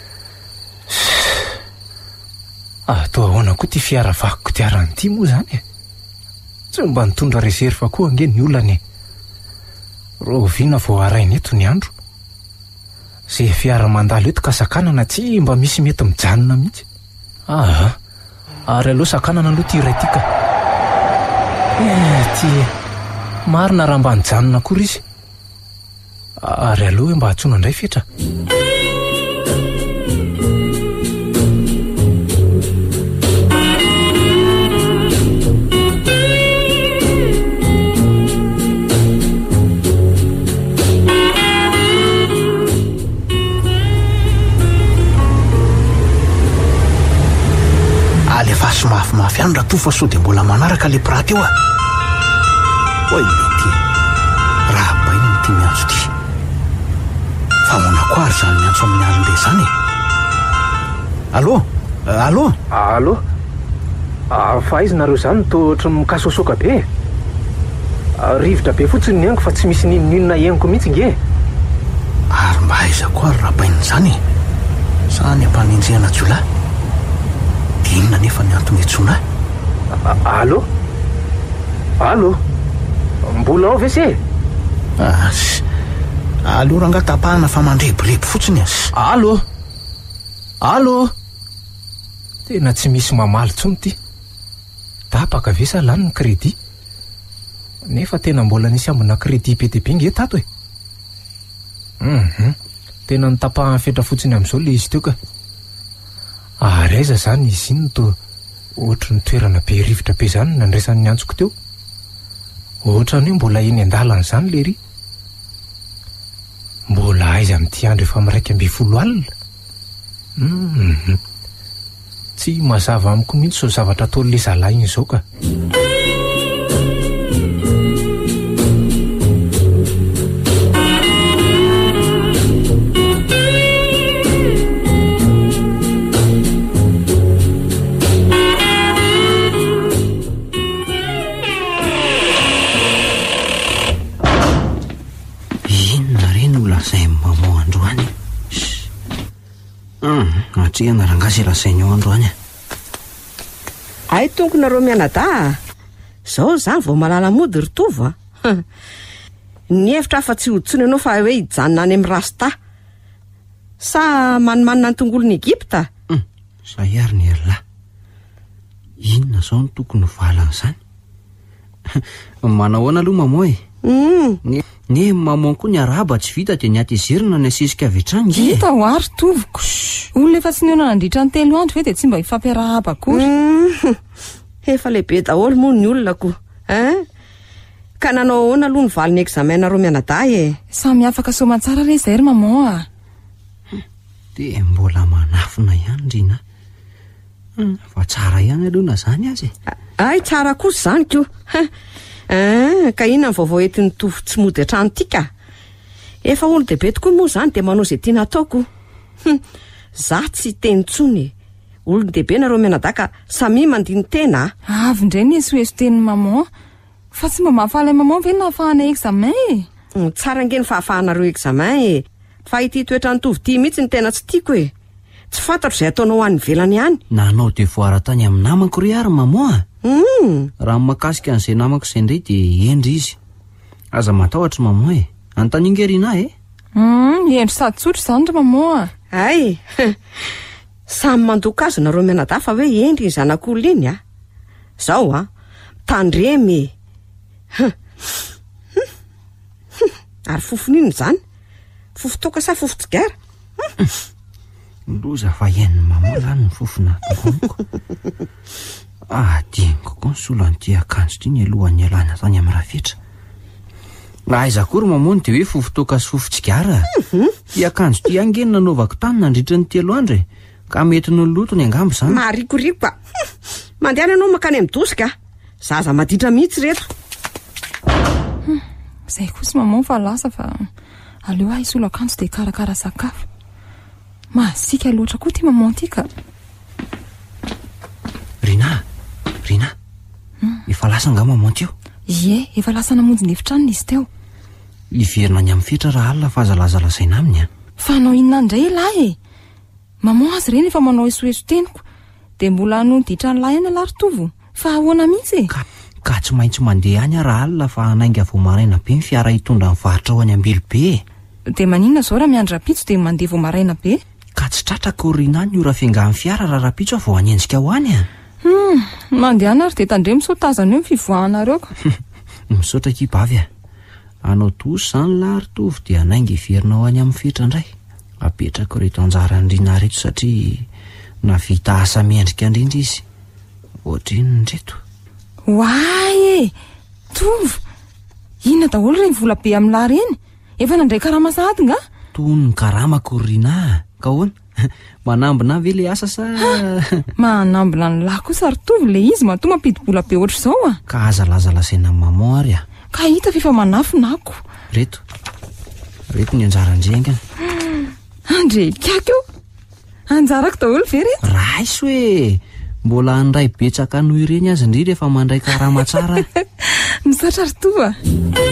atao ahoana koa ty fiara vakiko tiarany ty moa zany tsy mba nitondra reserve koa ange ny olany rovina vao arainy eto ny andro zay fiara mandalo eto ka sakanana tsy mba misy mety mijanona mihitsy ary aloha sakanana aloha ty iray tika ty marina raha mba nijanona kory izy Ary aloha hoe mba hatsoina indray fetra. Alefa somafimafy ihany raha tofa sao dia mbola manaraka le praty eo a. Oy mety raha bainy ny tia miantso ty. Fa monako ary zany miantso amin'ny alon'be zany. Allô? Allô? Allô? Fa aiza nareo zany to ohatry mikasosoka be. Rivotra be fotsiny ny haingo fa tsy misy ninonina iaingo mihitsy nge. Ary mba aiza koa raha bainy zany. Sa ny ampanenjehana jola. Inona nefa ny antony etsona? Allô? Allô? Mbola ao ve se? Allô ranga tapahana fa mandrebolebo fotsiny as. Allô? Allô? Tena tsy misy mamaly tsony ty. Tapaka ve sa lany ny crédit? Nefa tena mbola nisy ambona crédit be dia be nge tato e. Tena nitapahana fetra fotsiny amin'izao le izy teo ka. Ary aiza zany izy iny to ohatry ny toerana be rivotra be zany nandresan'ny antsoko teo. Ohatrany hoe mbola eny an-dalana zany le ry. Mbola aiza amin'ity andro efa miraika 12 alina. Tsy mazava amiko mihitsy so zavatra ataon'le zalahy iny izao ka. Atrehana rangasy rasainy eo andro any. Ay tongonareo mianada. Zao zany vao malala mody ry tovo a. Ny hevitra afa tsy hoditsony ianao fa hoe hijanona any amin'ny rasta. Sa manimanina ny tongolon'ny Egypta? Zay ary ny herlahy. Inona zao ny tokony valana zany? Manahoana aloha mamoa e? Ne mamoa koa ny araba tsy vita dia ny atezerina ny asisika avy hatrany nge. Hita ho ary tovoko. Olona efa tsy niona nandritra ny 3 andro ve dia tsy mba hifampiarahaba akory. Efa lehibe daholo moa ny olona ko. Ka nanao ahoana aloha ny valiny examenareo mianada e? Samy afaka soamantsara re zay ry mamoa. Dia mbola manafina ihany Rina. Fa tsara ihany aloha na zany azy. Ay tsara kosa zany ko. Ka inona ny vaovao entin'ny tovo tsy mody hatrany tika. Efa olo dehibe tokoa moa zany dia manao izay tiana ataoko. Za tsy teny tsony. Olon dehibe nareo mianada ka samy mandiny tena. Avy indray ny eso teny maman. Fa tsy mba mahafaly maman ve nahafahana examen e? Tsara nge ny fahafahanareo examen e. Fa ity toetra ny tovo ty mihitsy ny tena tsy tiako e. Tsy fantatro izay ataonao any velany ihany. Nanao devoir tany amin'ny namako ry ary maman. Raha makasika an'izay namako izay indray dia endry izy. Aza matahotra maman e. Antaninge Rina e? Endry sady tsotra zany ry maman. Ay, samy mandoko azy nareo mianada fa hoe endry ny zanak'olona iny a. Zao a, tandremy. Ary fofon'iny zany. Fofotoka sa fofotsigara? Loza fa hen'ny maman zany ny fofona tokoniko. Dingo koa ny solo an'ity akanjo ty ny alohan'ny alana tany amin'ny rafetra. Aiza kory maman dia hoe fofotoka sy fofotsigara. Ty akanjo ty angeny nanaovako tany nandritra ny 3 andro e. Ka mety no loto ny angambo zany. Marikoriko a. Mandehana anao makany amin'ny dosika. Zaza maditra mihitsy reto. Zay kosa maman fa lasa fa aleo ahy isolo akanjo dia karakara sakafo. Masika loatra koa ty maman ty ka. Rina. Efa lasa nga maman ty eo. Ie, efa lasa namonjy ny efitranony izy teo. Iverina ny amin'ny fetra raha alina fa zalazalasaina aminy a. Fa anao inona indray lahy e? Maman azy ireny efa manao esoeso teniko. Dia mbola noditra ny lahy any alary tovo. Fa ahoana mihitsy e? Ka tsy maintsy mandeha any raha alina fa nainga vao maraina be ny fiara hitondra ny varitra ao any Ambilobe. Dia maninona zao raha miandry rapitso dia mandeha vao maraina be? Ka tsy tratrako Rina ny ora fiangahan'ny fiara raha rapitso vao hanenjika ho any a. Mandeha ary dia tandremo so tazana eo ny fivoahanareo ka. Misaotra kipa avy a. anao tosy zany lahary tovy dia nainga iverinao any amin'ny fetra indray apetrako reto anjarandrina reto satria navita asa miendrika indrindra izy ohatrin'ny reto Hoay tovy inona daholo reny vola be amin'ny lahary eny efa nandray karama sahady nga toy ny karama korina ka hoana manambina ve le asa sa manambina ny lahy kosa ary tovy le izy matoa mampidi-bola be ohatr' izao a ka aza lazalasaina amin'ny mamo ary a ka hita fefa manafinako reto ny anjarandrengana andre kako anjarako daholo ve reto raha isy hoe mbola andray betsaka noho ireny azy indrindra rehefa mandray karama tsara misatra ary tovy a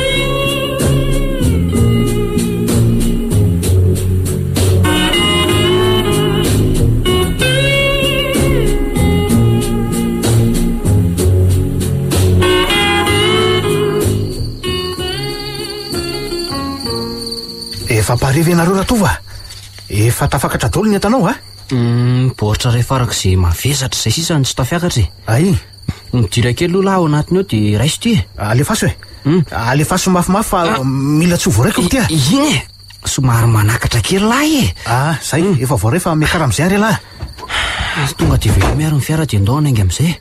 efa pariva ianareo rahatova efa tafakatra daholo ny atanao a baoritra rehefa araka izay mavesatra izay sisa ny tsy tafiakatra ay midira kely aloha lahy ao anatiny ao dia raiso ty alefaso alefaso mafimafy fa mila tsy ho voaraiko ty iny somary manakatra kely lahy zay efa voaray fa miakara am'izay ary lahy tonga dia velo miaro ny fiara dia ndao nainga am'izay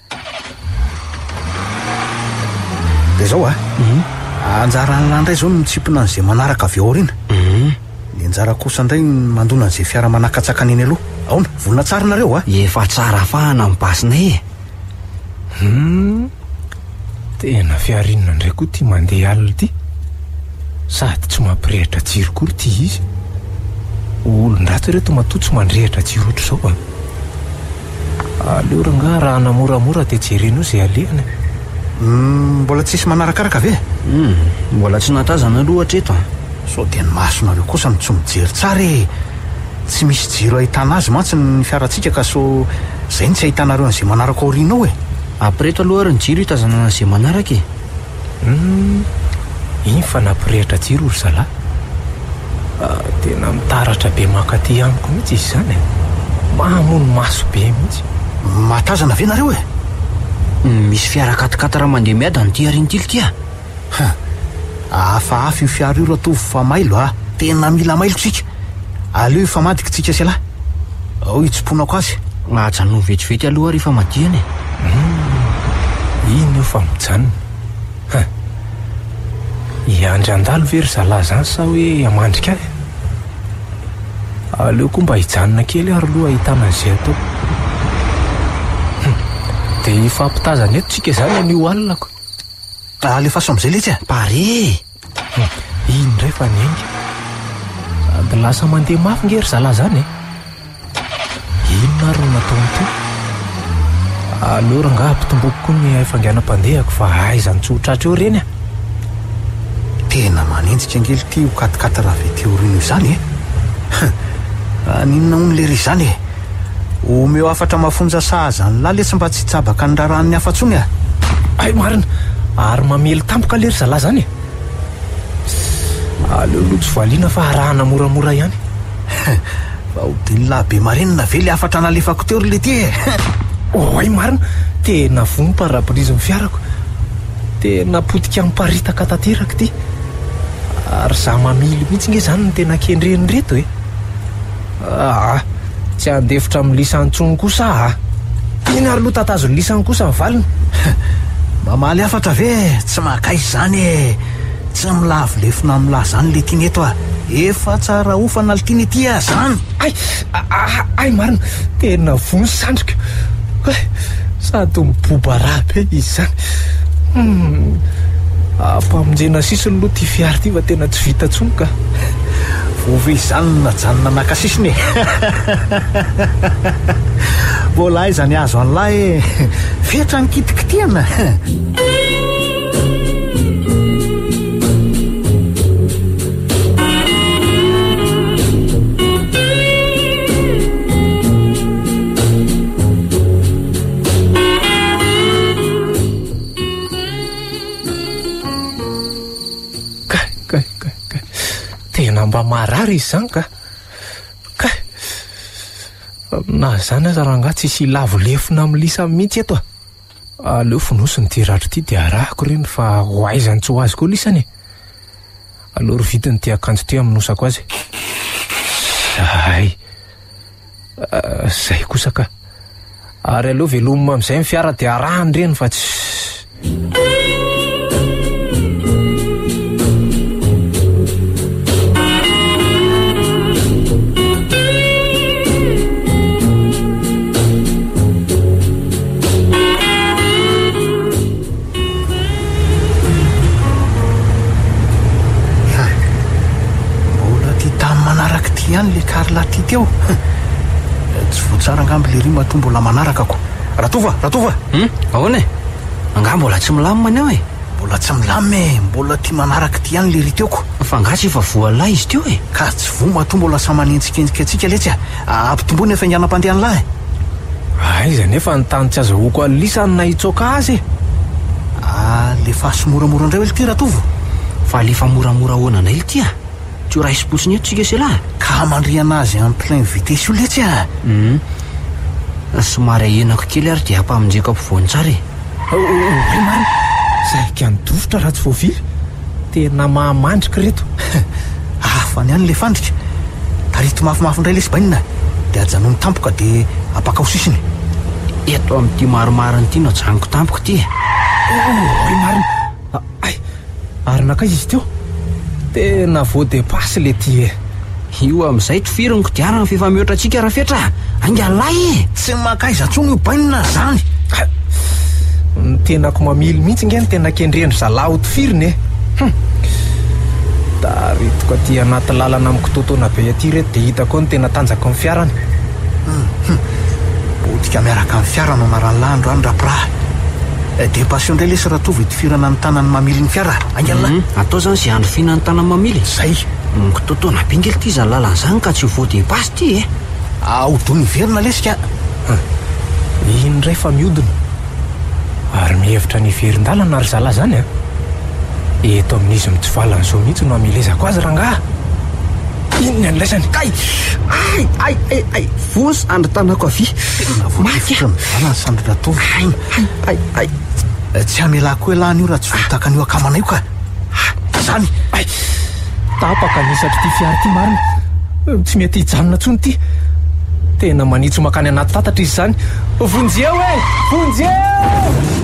de zao anjara ny lahy indray zao mitsipona an'izay manaraka avy ao rina ny anjara kosa indray mandona an'izay fiara manakatsaka neny aloha aona volona tsara nareo efa tsara fahana mibasinay tena fiarinana indray koa ty mandeha alina ty sady tsy mampirehitra jiro kory ty izy olon-dratsy reto matoa tsy mandrehitra jiro ohatr' izao aleo ranga raha namoramora dia jerenao izay alehana mbola tsisy manarakaraka ve mbola tsy natazana aloha hatreto sao dia ny masonareo kosa tsy mijery tsara tsy misy jiro ahitana azy mantsy ny fiarantsika ka so zay ny tsy ahitanareo an'izay manaraka aorianao apireto aloha ary ny jiro hitazana an'izay manaraka iny fa nampirehitra jiro ry zalahy tena mitaratra be makaty amiko mihitsy izy zany mamono maso be mihitsy matazana ve nareo misy fiara katikata raha mandeha miada ny ty ariny tily ty hafahafa io fiara io ratovy fa mailo tena mila mailosika aleo efa madika tsika sy lahy ao hitsimponako azy ajanao vetivety aloha rehefa madiany iny io fa mijanona iandry andalo ve ry zalahy zany sa hoe amandrika aleo koa mba hijanona kely ary aloha ahitana an'izay atao dia ifampitazana eto tsika zany an'io alina ko alefaso am'izay letsy pare iny indray fa niainga sady lasa mandeha mafy nge ry zalahy zany inona ro nataony to aleo ranga ampitomboky koa ny fanganam-pandehako fa aizany tsotratra eo reny tena manenjika angely ty ho katikata raha ve ty orino io zany ninona ono le ry zany omeo afatra mafonja sahaza ny lahy le tsy mba tsy tsabaka ny raran'ny afa-tsony ay marina ary mamely tampoka le ry zalahy zany aleo lotsy voaliana fa arahana moramora ihany fa hodinolahy be marenina ve le afatra nalefako teo ry le ty ay marina tena vonim-parapirizy ny fiarako tena potika miparitaka tanteraka ty ary za mamily mihitsy nge zany ny tena kendreny reto tsy andefitra amin'ny lisantsony kosa iny ary loha tatazony lisany kosa ny valiny mamaly afatra ve tsy makaizy zany tsy milavolefina amilay zany le tiany eto efa tsara ofana litiny ty zany ay marina tena vony sandrika sady miboba be izy zany ampamonjena sisiny loha ty fiary ty fa tena tsy vita tsony ka vovy izany najanona nakasisiny mbola ay zany azo an'lahy fetra ny kitikitiana tena mba marary izy zany ka aminazy zany aza rahanga tsisy lavolefona amin'ny lisany mihitsy eto aleo fonosiny ty ratro ty dia arahako reny fa ho aizany tsy ho azy koa lisany alory vitiny ty akanjo ty aminosako azy. Zay kosa ka. Ary aloha velomina amin'izay ny fiara dia arahany reny fa tsy. Ihany le karla ty teo tsy voatsara angambo le ry matombo la manaraka ko. Ratova ahoana e? Angambo mbola tsy milamina eo e? Mbola tsy milamy mbola ty manaraka ty ihany le ry teoko. Fa ngasy efa voalahy izy teo e? Ka tsy vo matombo lasa manentsikentsika atsika letsy ampitombony efa inganam-pandeha an'lahy. Iza nefa ny tany tsy azahoako alisany na hitsoaka azy. Le fa somoramora indray oely ty Ratovo. Fa le fa moramora ahoana indray ty a? Tsy ho raisy posiny eto tsika selahy. Ka mandriana azy en plein vitesse io letsy a. Somary ahenako kely ary dia ampamonjeko ampovoany tsara e. Marina, saika nidofotra raha tsy voavily. Tena mahamandrika reto. Fa ny any le fandrika. Tarito mafimafy indray lesy bainina dia ajanony tampoka dia apaka ho sisiny. Eto amin'ity maromariny ity no ajanoko tampoka ty. Marina. Arinaka izy teo. Tena voadepasy le ty e. Io amin'izay tofirin'ny kodiarana fefa mihoatra antsika raha fetra. Angalay e. Tsy makaiza tsony io bainina zany. Ny tenako mamily mihitsy nge ny tena kendrendry zalahy ho tifiriny e. Taritoko aty anaty lalana amin'ny kitotoana be aty reto dia hitako ny tena tanjaka ny fiarany. Botika miaraka amin'ny fiara no anaran'ny andro any rapiraha. Dia passion indray lesy Ratovo itifirana ny tanany mamily ny fiara. Angala. Atao zany izay andro fihinany tanany mamily. Zay. Kitotoana bingely ty zany lalana zany ka tsy ho voadepasy ty e. Ahodony verina lesika. Iny ndray fa mihodina. Ary mihevitra ny verin-dalana ary zala zany a. Eto amin'izy mitsivalana zao mihitsy no amelezako azy rangaha. Inona an'ilay kay. Ai. Vozy andro tanako avy. Mafitra mivana Sandry Ratovo. Ai. Tsy amelako elany io raha tsy voataka an'io akamana io ka. Zany. Tapaka nisatry ty fiara ty marina. Tsy mety hijanona tsony ty. Tena manitso makany anaty tatatra izy zany. Vonjeo e! Vonjeo!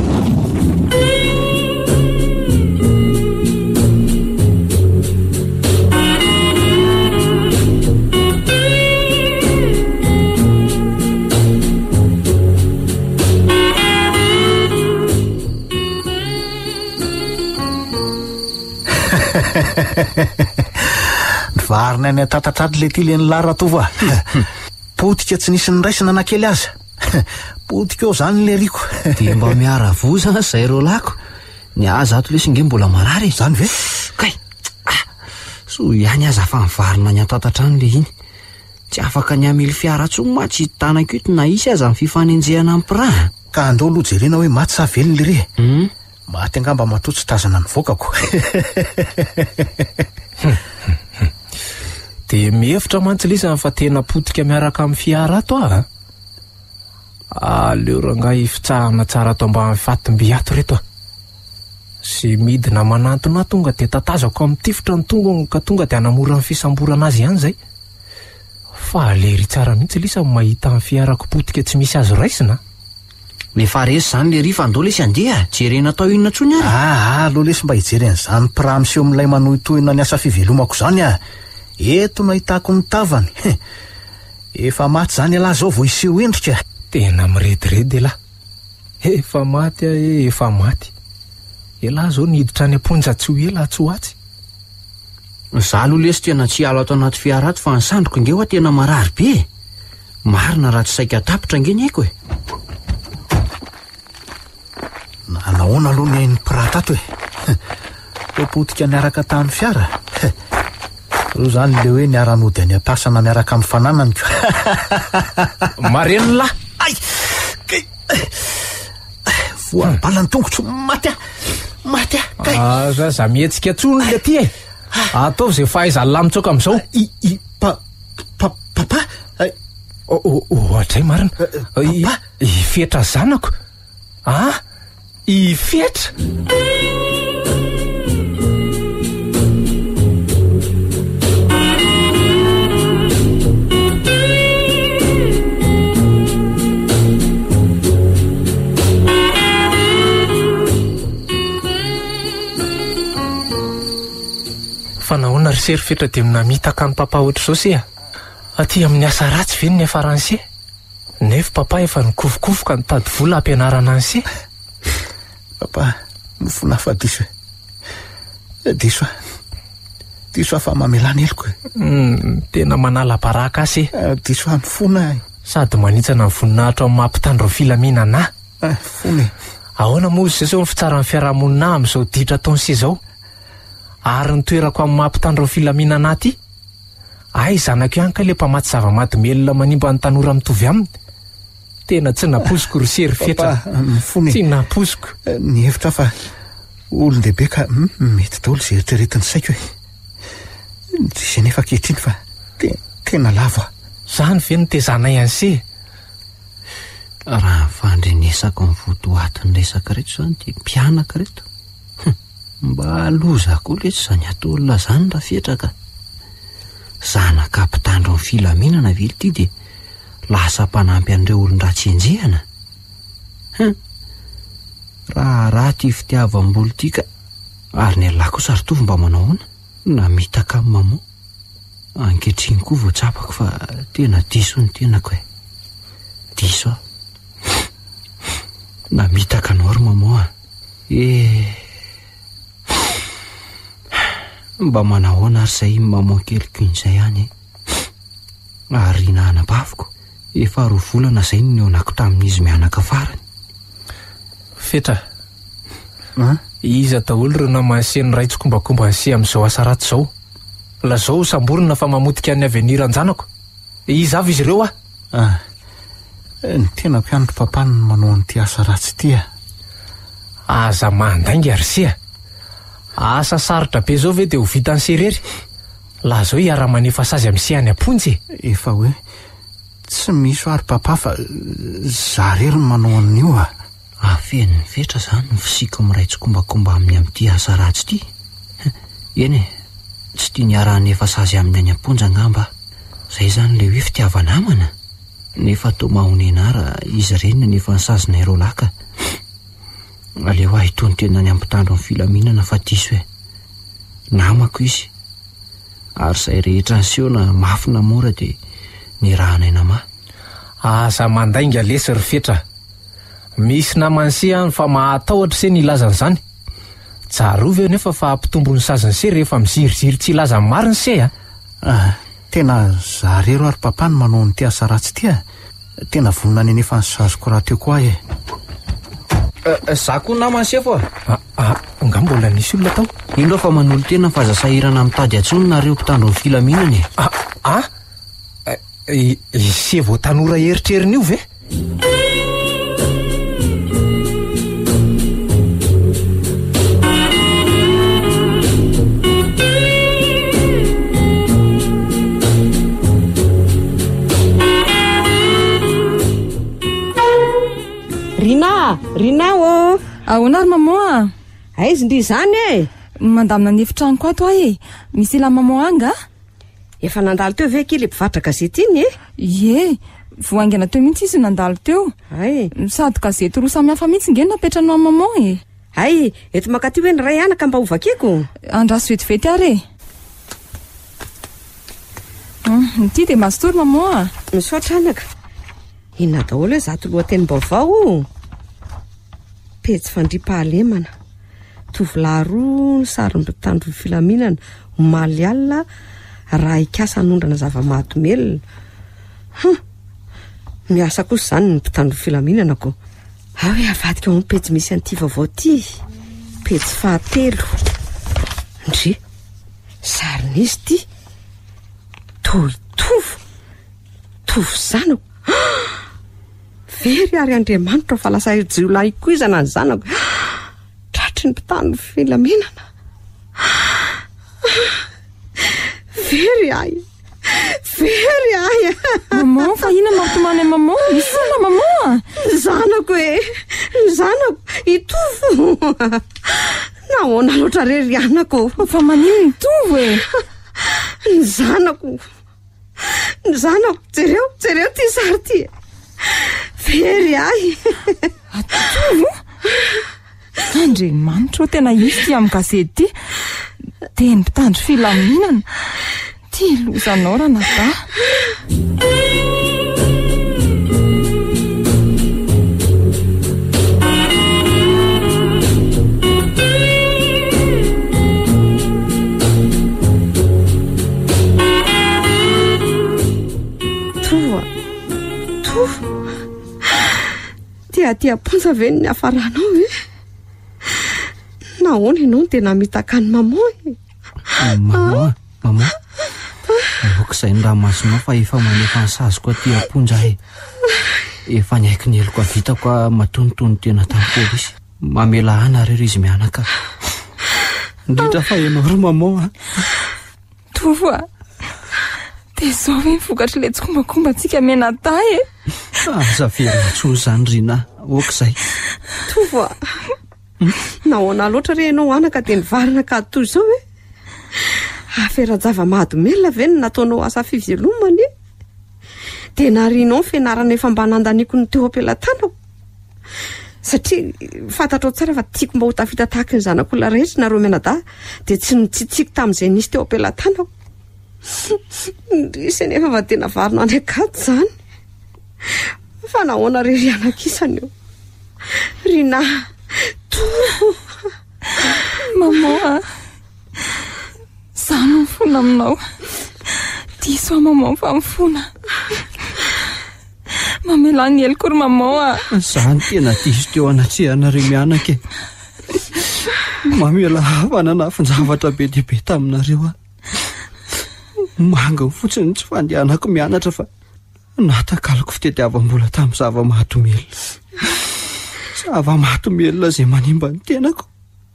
Varina any atatatrady le ty le ny Ratovo a. Potika tsy nisy niraisina nakely aza. Potika eo zany le riko. Dia mba miara voza zay ro lako. Ny aza ato lesy nge mbola marary. Zany ve? Kay. So ihany aza fa nivarina ny atatatrany le iny. Tsy afaka ny amily fiara tsony ma tsy hitanako ito na isy aza ny fifanenjehana amin'ny piraha. Ka andao aloha jerena hoe maty sa velony le re. Maty angamba matotsy tazana ny vokako. Dia mihevitra mantsy lisany fa tena potika miaraka amin'ny fiara ato a. Aleo rangahy ifitsahana tsara ato ambany fatim-by ato reto a. Sy midina manantona tonga dia tatazako amin'ny tifitra ny tongony ka tonga dia hanamora ny fisamborana azy ihany zay. Fa alery tsara mihitsy lisany mahita amin'ny fiarako potika tsy misy azo raisina. Nefa resy zany le rifa andao lesy andeha. Jerena atao inona tsony ary. Aloha lesy mba hijeren'izany piraha miseho amin'ilay manohitohina ny asa fivelomako zany a. Eto no ahitako ny tavany. Efa maty zany alahy zao vao iseho endrika. Tena mirediredy elahy. Efa maty efa maty. Elahy zao niditra any amponja tsy ho ela tsy ho atsy. Za aloha lesy tena tsy alo ato anaty fiara ato fa ny sandroko nge hoa tena marary be. Marina raha tsy saika tapitra nge ny haiko e. Nahoana aloha ny hain'ny piraha tato e. Potika niaraka tamin'ny fiara. Io zany le hoe niara-nody any am-pasana miaraka amin'ny fananany. Mareny lahy. Voabalany tongotro maty a. Za mihetsika tsony le ty e. Ataovy zay fahaiza lamitsoka amin'izao. Papa. Ohatray marina. Ifetra zanako. Ifetra. Ary serifetra dia minamitaka ny papa ohatr' izao se aty amin'ny asa ratsy ve ny faransay nefa papa efa nikofokofoka nitady vola ampianarana any se. Papa mifona fa diso diso fa mamelana eloko tena manala baraka asy diso mifona sady manitsana ny voninahitra amin'ny mampitandro filaminana fony ahoana moa izay sao ny fitsara ny fiarahamonina amin'izao ditra taony se zao ary nitoerako amin'ny mampitandro filaminana aty ay zanako ihany ka le mpamaty zava-maty melona manimba ny tanora mitovy aminy tena tsy naposiko ry serifetra tsy naposiko ny hevitra fa olon-dehibe ka mety daholo izay eritreretiny saiko hoe izay nefa kehitriny fa tena lava zany ve no tezana ihany se raha fandrenesako ny votoatin'ny resaka reto zany dia mpianaka reto mba loza koa reto zany atolona zany raha fetraka zanaka mpitandro ny filaminana vely ity dia lasa mpanampy an'ireo olon-dratsy enjehana raha ty fitiavam-politika ary ny alahy kosa sarotovy mba manao ona namitaka amin'ny mamoa ankehitriny koa voatsapako fa tena diso ny tenako diso aho namitaka anao ry mamoa mba manahoana ary izay mamoa kelikony izay ihany ary nahanam-baviko efa 2 volana izay no neonako tamin'izy mianaka farany fetra iza daholo ireo namansehy ny raitsokombakomba ny se amin'izao asa raty izao lazao samborina fa mamotika ny avenir an-janako iza avy izy ireo ny tena mpianatro papa ny manao nyty asa ratsy ity aza mandainga ary se asa sarotra be zao ve dia ho vita ny serery laha zao hiara-manefa sazy amin'ny sehany amponjy efa hoe tsy misy ary papa fa zarery ny manao an'io afeny ny fetra zany ny fisiko miraitsokombakomba amin'ity asa ratsy ity eny tsy tia niara-nefa sazy amin'ny any amponja angamba zay zany le hoe fitiavanamana nefa to mahonena raha izy reny nefa nisazona ireo laka aleo ahy itony tena ny ampitandro ny filaminana fa diso namako izy ary izay rehetra nsehoana mafina mora dia nirahanay nama asa mandainga lesy ry fetra misy namanseha fa mahatahotra se nilazany zany tsarovy nefa fa ampitombo ny saziny se rehefa miziriziry tsy ilazany mariny se tena zarero ary papa ny manao nyty asa ratsy ity tena vonina ny nefa ny sazoko raha teo koa za koa namanseha fo nga mbola nisy olona tao indro fa manolo tena fazasahirana mitady atsony nareo mpitandro ny filaminany se vao tanora eritreriny io ve Rina o ahoana ary mamoa aizy ndry zany mandamina ny efitrano ko ato ahy misy ila mamoa anga efa nandalo teo ve kely mpivarotra gazety iny ye voaingana teo mihitsy izy nandalo teo sady gazety 2 samihafa mihitsy nge napetranao mamoa ay eto makaty hoe ny ray anaka mba ovakeko andraso vetivety ary ity dia mastory mamoa misaotra anaka inona daholo hoe zato lohateny-baovao pejy fandriam-pahalemana tovolahy 2 ny sary mpitandro ny filaminana omaly alina raha ikasa hanondrana zava-mahadomelona miasa kosa zany ny mpitandro ny filaminanako hoe avadika ao amin'ny pejy misy an'ity vaovao ity pejy 7 ndry sarin'izy ity tovo zanako very ary Andriamanitra fa lasa jiolahy koa izana ny zanako tratry ny mpitandro filaminana very ahy maman fa ina mampitomany maman misina maman zanako ny zanako itovo nahoana loatra rery anako fa manino nitovo ny zanako jereo ty sary ty very ahy atovo Andriamanitra tena izy ty amin'ny gazety ty teny mpitandro filaminana ty lozanao ranaba. Tia-ponsa ve ny hafaranao e? Nahoana ianao no tena mitakany maman e? Maman aok'izay ny raha masonao fa efa manefa ny sazoko tia-ponja e. Efa ny haiko ny eloko avitako matonotony tena tamin'ny polisy. Mamela anareo izy mianaka. Indrindra fa ianao ry maman. Tovoa, dia izao hoe mivokatra ilay tsokombakombantsika menata e. Zaverina tsoa zany Rina, aok'izay. Tovoa, nahoana loatra re ianao anaka dia nivarina ka toy izao e? Afera-java mahadomelona ve no nataonao asa fivelomana e? Dia narianao ny fianarana efa mba nandaniko ny teo am-pelantanako. Satria fantatrao tsara fa tiako mba ho tafita tahaka ny zanak'olona rehetra nareo menada dia tsy nitsitsiko tamin'izay nisy teo am-pelantanako. Indrisy nefa fa tena varina any akato zany. Fa nahoana rery anakisany eo. Rina, maman, zaho mifona aminao. Diso maman fa mifona. Mamela ny eloko ry maman. Zany tena diso teo anatrehanareo mianaka e. Mamela fananafin-javatra be dia be taminareo manga fotsiny tsy fandehanako mianatra fa natakalako fitediavam-bola tamin'ny zava-mahatomelona. Zava-mahatomelona izay manimba ny tenako.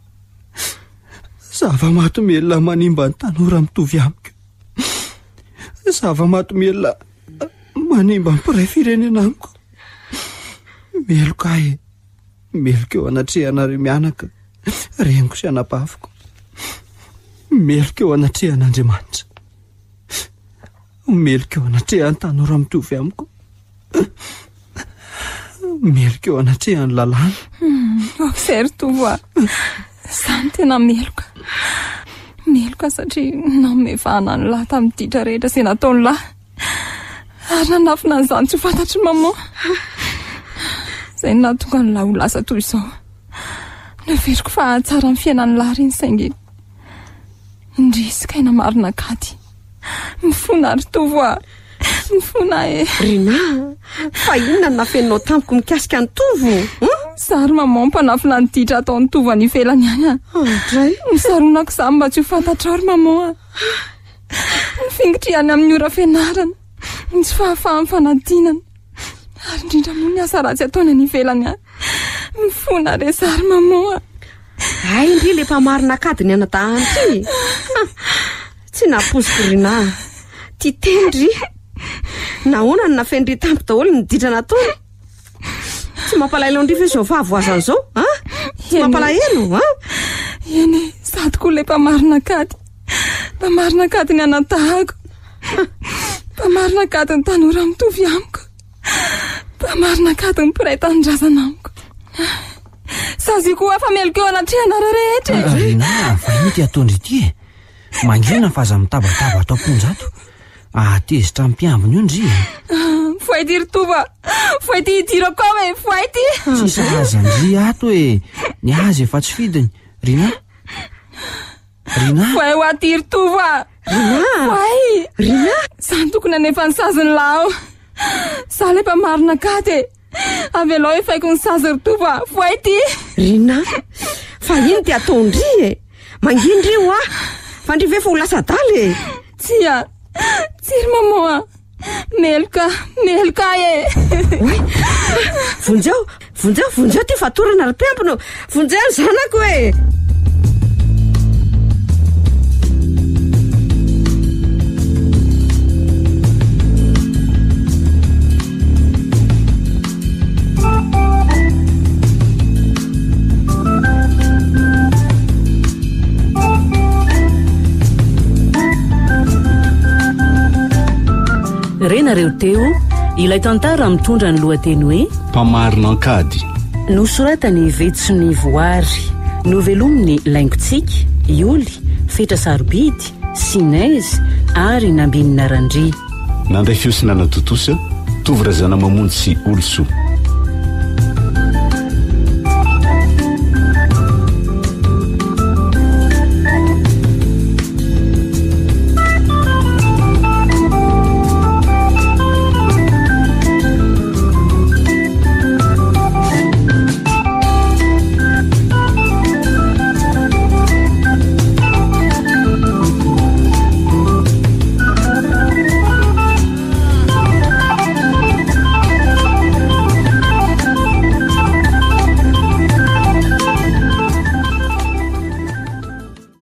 Zava-mahatomelona manimba ny tanora mitovy amiko. Zava-mahatomelona manimba ny mpiray-firenena amiko. Meloka e. Meloka eo anatrehanareo mianaka. Reniko sy anapaviko. Meloka eo anatrehan'Andriamanitra. Meloka eo anatrehan'ny tanora mitovy amiko. Meloka eo anatrehan'ny lalàna. Sery Tovoa, zany tena meloka. Meloka satria namefana ny lahy tamin'ny ditra rehetra izay nataony lahy. Ary nanafina an'izany tsy ho fantatry maman. Izay nahatonga ny lahy ho lasa toy izao. Noveriko fa tsara ny fiainan'ny lahy reny saingy indrisika aina marina kady. Mifona ry Tovoa, mifona e. Rina, fa inona no nafeninao tamiko mikasika ny Tovo? Sary maman mpanafina ny ditra ataon'ny Tovo any ivelany any. Andray, misaronako izany mba tsy ho fantatra ry maman. Nifingitriany amin'ny ora fianarana, tsy fahafahany fanadinana. Ary indrindra moa ny asa ratsy ataony any ivelany any. Mifona re sary maman. Ay, indri le mpamarina kady ny anadahany ty. Tsy naposiko Rina. Ty tendry. Nahoana ny nafendry tampo daholo ny ditra nataony. Tsy mampalahelo andrify izao vavoazany izao, ha? Tsy mampalahelo, ha? Eny, sady koa le mpamarina kady. Mpamarina kady ny anatahako. Mpamarina kady ny tanora mitovy amiko. Mpamarina kady ny mpiray tanindrazana amiko. Sazy koa afa meloka eo anatrehanareo rehetra. Rina, fa ity ataondry ity e. Mangina fa aza mitabataba ato am-ponjato. Tezitra mpiambiny io ndry. Foaity ry Tovoa, foaity hidirako ao e, foaity. Tsisy aza ndry ato e. Ny azy efa tsy fidiny. Rina? Foay ho aty ry Tovoa. Foay. Rina? Zany tokony anefa ny saziny lao. Za le mpamarina kady e. Avelao e faiko ny sazy ry Tovoa, foaity. Rina, fa ino ty ataondry e? Mangindry io fa ndry ve fa ho lasa daly e? Tsia, tsiry maman. Meloka e. Vonjeo ty fatorana ry mpiambino. Vonjeo ny zanako e. Renareo teo ilay tantara mitondra ny lohateny hoe mpamarina ankady. Nosoratany Vetsony Voary, novelominy Laingotsika, Ioly, fetra sarobidy sinaizy ary nambinina randria nandray fiosinana totosa tovyrazana mamonjy sy olo soa